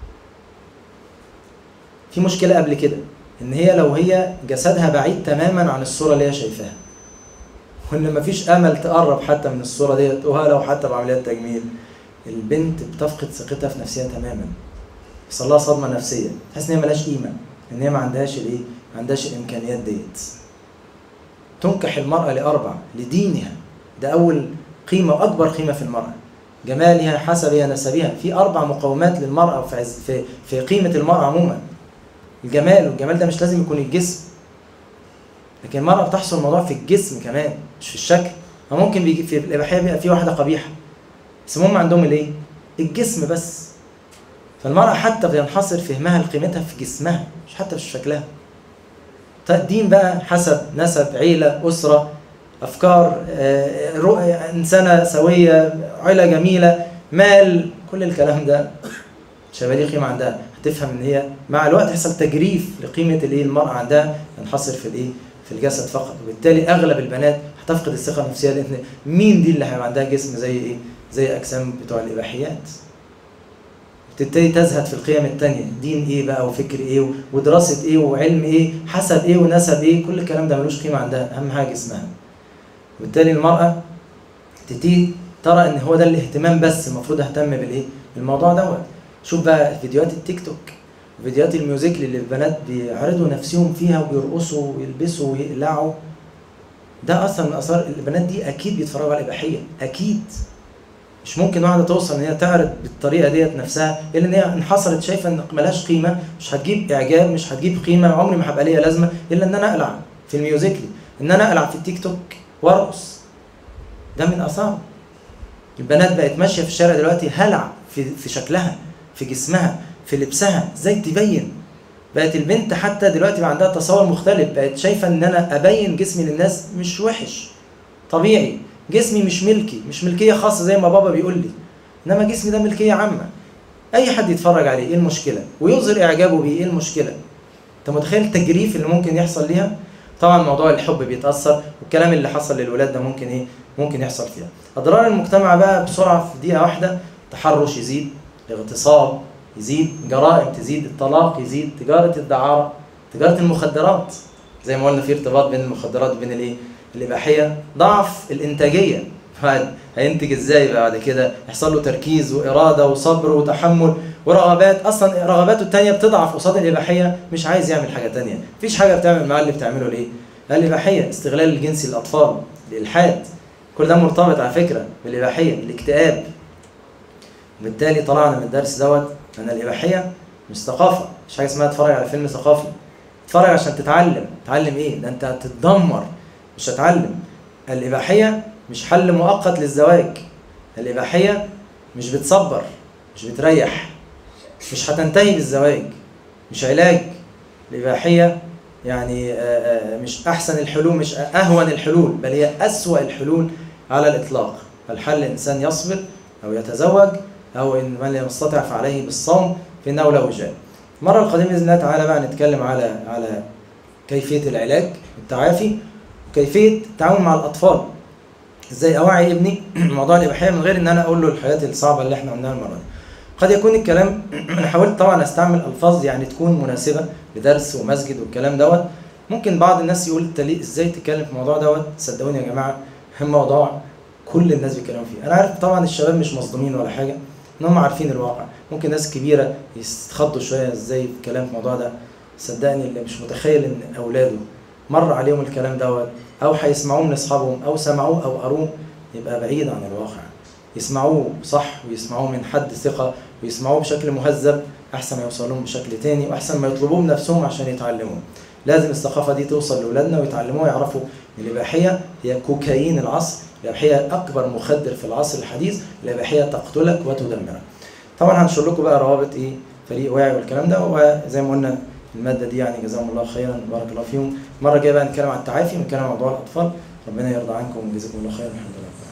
في مشكله قبل كده، ان هي لو هي جسدها بعيد تماما عن الصوره اللي هي شايفاها، وان مفيش امل تقرب حتى من الصوره ديت، لو حتى بعمليات تجميل، البنت بتفقد ثقتها في نفسها تماما، يحصل لها صدمه نفسيه، تحس ان هي ملهاش قيمه، ان هي ما عندهاش الايه، ما عندهاش الامكانيات ديت. تنكح المراه لاربع: لدينها، ده اول قيمه واكبر قيمه في المراه، جمالها، حسبها، نسبها. في 4 مقومات للمراه في قيمه المراه عموما. الجمال، والجمال ده مش لازم يكون الجسم، لكن المرأة بتحصل الموضوع في الجسم كمان، مش في الشكل. ممكن بيجي في الإباحية بيبقى في واحدة قبيحة، بس هم عندهم الايه؟ الجسم بس. فالمرأة حتى بينحصر فهمها لقيمتها في جسمها، مش حتى في شكلها. دين بقى، حسب، نسب، عيلة، أسرة، أفكار، رؤية، إنسانة سوية، عيلة جميلة، مال، كل الكلام ده مش هيبقى ليه قيمة عندها. هتفهم ان هي مع الوقت يحصل تجريف لقيمة الايه المرأة عندها، ينحصر في الايه في الجسد فقط. وبالتالي اغلب البنات هتفقد الثقة النفسية، لان مين دي اللي هيبقى عندها جسم زي ايه، زي اجسام بتوع الاباحيات. بتبتدي تزهد في القيم التانية، دين ايه بقى، وفكر ايه، ودراسة ايه، وعلم ايه، حسب ايه، ونسب ايه، كل الكلام ده ملوش قيمة عندها، اهم حاجة جسمها. وبالتالي المرأة تبتدي ترى ان هو ده الاهتمام بس، المفروض اهتم بالايه بالموضوع دوت. شوف بقى فيديوهات التيك توك فيديوهات الميوزيكلي اللي البنات بيعرضوا نفسهم فيها وبيرقصوا ويلبسوا ويقلعوا، ده اصلا من اثار البنات دي اكيد بيتفرجوا على الاباحيه، اكيد. مش ممكن واحده توصل ان هي تعرض بالطريقه ديت نفسها الا ان هي انحصرت شايفه ان ملهاش قيمه، مش هتجيب اعجاب، مش هتجيب قيمه، عمري ما هبقى ليا لازمه الا ان انا اقلع في الميوزيكلي، ان انا اقلع في التيك توك وارقص. ده من اثار. البنات بقت ماشيه في الشارع دلوقتي هلع في شكلها، في جسمها، في لبسها، ازاي تبين. بقت البنت حتى دلوقتي بقى عندها تصور مختلف، بقت شايفه ان انا ابين جسمي للناس مش وحش، طبيعي. جسمي مش ملكي، مش ملكيه خاصه زي ما بابا بيقول لي، انما جسمي ده ملكيه عامه. اي حد يتفرج عليه، ايه المشكله؟ ويظهر اعجابه بيه، ايه المشكله؟ انت متخيل التجريف اللي ممكن يحصل ليها؟ طبعا موضوع الحب بيتاثر، والكلام اللي حصل للولاد ده ممكن ايه؟ ممكن يحصل فيها. اضرار المجتمع بقى بسرعه في دقيقه واحده: تحرش يزيد، الاغتصاب يزيد، جرائم تزيد، الطلاق يزيد، تجاره الدعاره، تجاره المخدرات. زي ما قلنا في ارتباط بين المخدرات وبين الايه؟ الاباحيه. ضعف الانتاجيه، هينتج ازاي بعد كده؟ يحصل له تركيز واراده وصبر وتحمل ورغبات، اصلا رغباته التانيه بتضعف قصاد الاباحيه، مش عايز يعمل حاجه تانيه، مفيش حاجه بتعمل معاه اللي بتعمله الايه؟ الاباحيه. استغلال الجنسي للاطفال، الالحاد، كل ده مرتبط على فكره بالاباحيه. الاكتئاب. وبالتالي طلعنا من الدرس دوت ان الاباحيه مش ثقافه، مش حاجه اسمها تتفرج على فيلم ثقافي. تتفرج عشان تتعلم. تتعلم ايه؟ ده انت هتتدمر، مش هتتعلم. الاباحيه مش حل مؤقت للزواج. الاباحيه مش بتصبر، مش بتريح، مش هتنتهي بالزواج، مش علاج. الاباحيه يعني مش احسن الحلول، مش اهون الحلول، بل هي اسوأ الحلول على الاطلاق. الحل الانسان يصبر او يتزوج، او ان من لم يستطع فعليه بالصوم فانه له وجاء. المره القادمه باذن الله تعالى بقى نتكلم على كيفيه العلاج والتعافي، وكيفيه التعامل مع الاطفال. ازاي اوعي ابني موضوع الاباحيه من غير ان انا اقول له الحاجات الصعبه اللي احنا قلناها المره دي. قد يكون الكلام انا حاولت طبعا استعمل الفاظ يعني تكون مناسبه لدرس ومسجد والكلام دوت. ممكن بعض الناس يقول انت ليه ازاي تتكلم في الموضوع دوت؟ صدقوني يا جماعه موضوع كل الناس بيتكلموا فيه. انا عارف طبعا الشباب مش مصدومين ولا حاجه، ان هم عارفين الواقع. ممكن ناس كبيره يتخضوا شويه ازاي الكلام في الموضوع ده. صدقني اللي مش متخيل ان اولاده مر عليهم الكلام دوت، او هيسمعوه من اصحابهم، او سمعوه او قروه، يبقى بعيد عن الواقع. يسمعوه صح، ويسمعوه من حد ثقه، ويسمعوه بشكل مهذب، احسن ما يوصلون بشكل تاني، واحسن ما يطلبوه بنفسهم عشان يتعلموه. لازم الثقافه دي توصل لاولادنا ويتعلموها، يعرفوا ان الاباحيه هي كوكايين العصر، الاباحيه اكبر مخدر في العصر الحديث، الاباحيه تقتلك وتدمرك. طبعا هنشر لكم بقى روابط فريق واعي والكلام ده، وزي ما قلنا الماده دي يعني جزاهم الله خيرا، بارك الله فيهم. المره الجايه بقى نتكلم عن التعافي ونتكلم عن موضوع الاطفال. ربنا يرضى عنكم ويجزاكم الله خيرا. الحمد لله.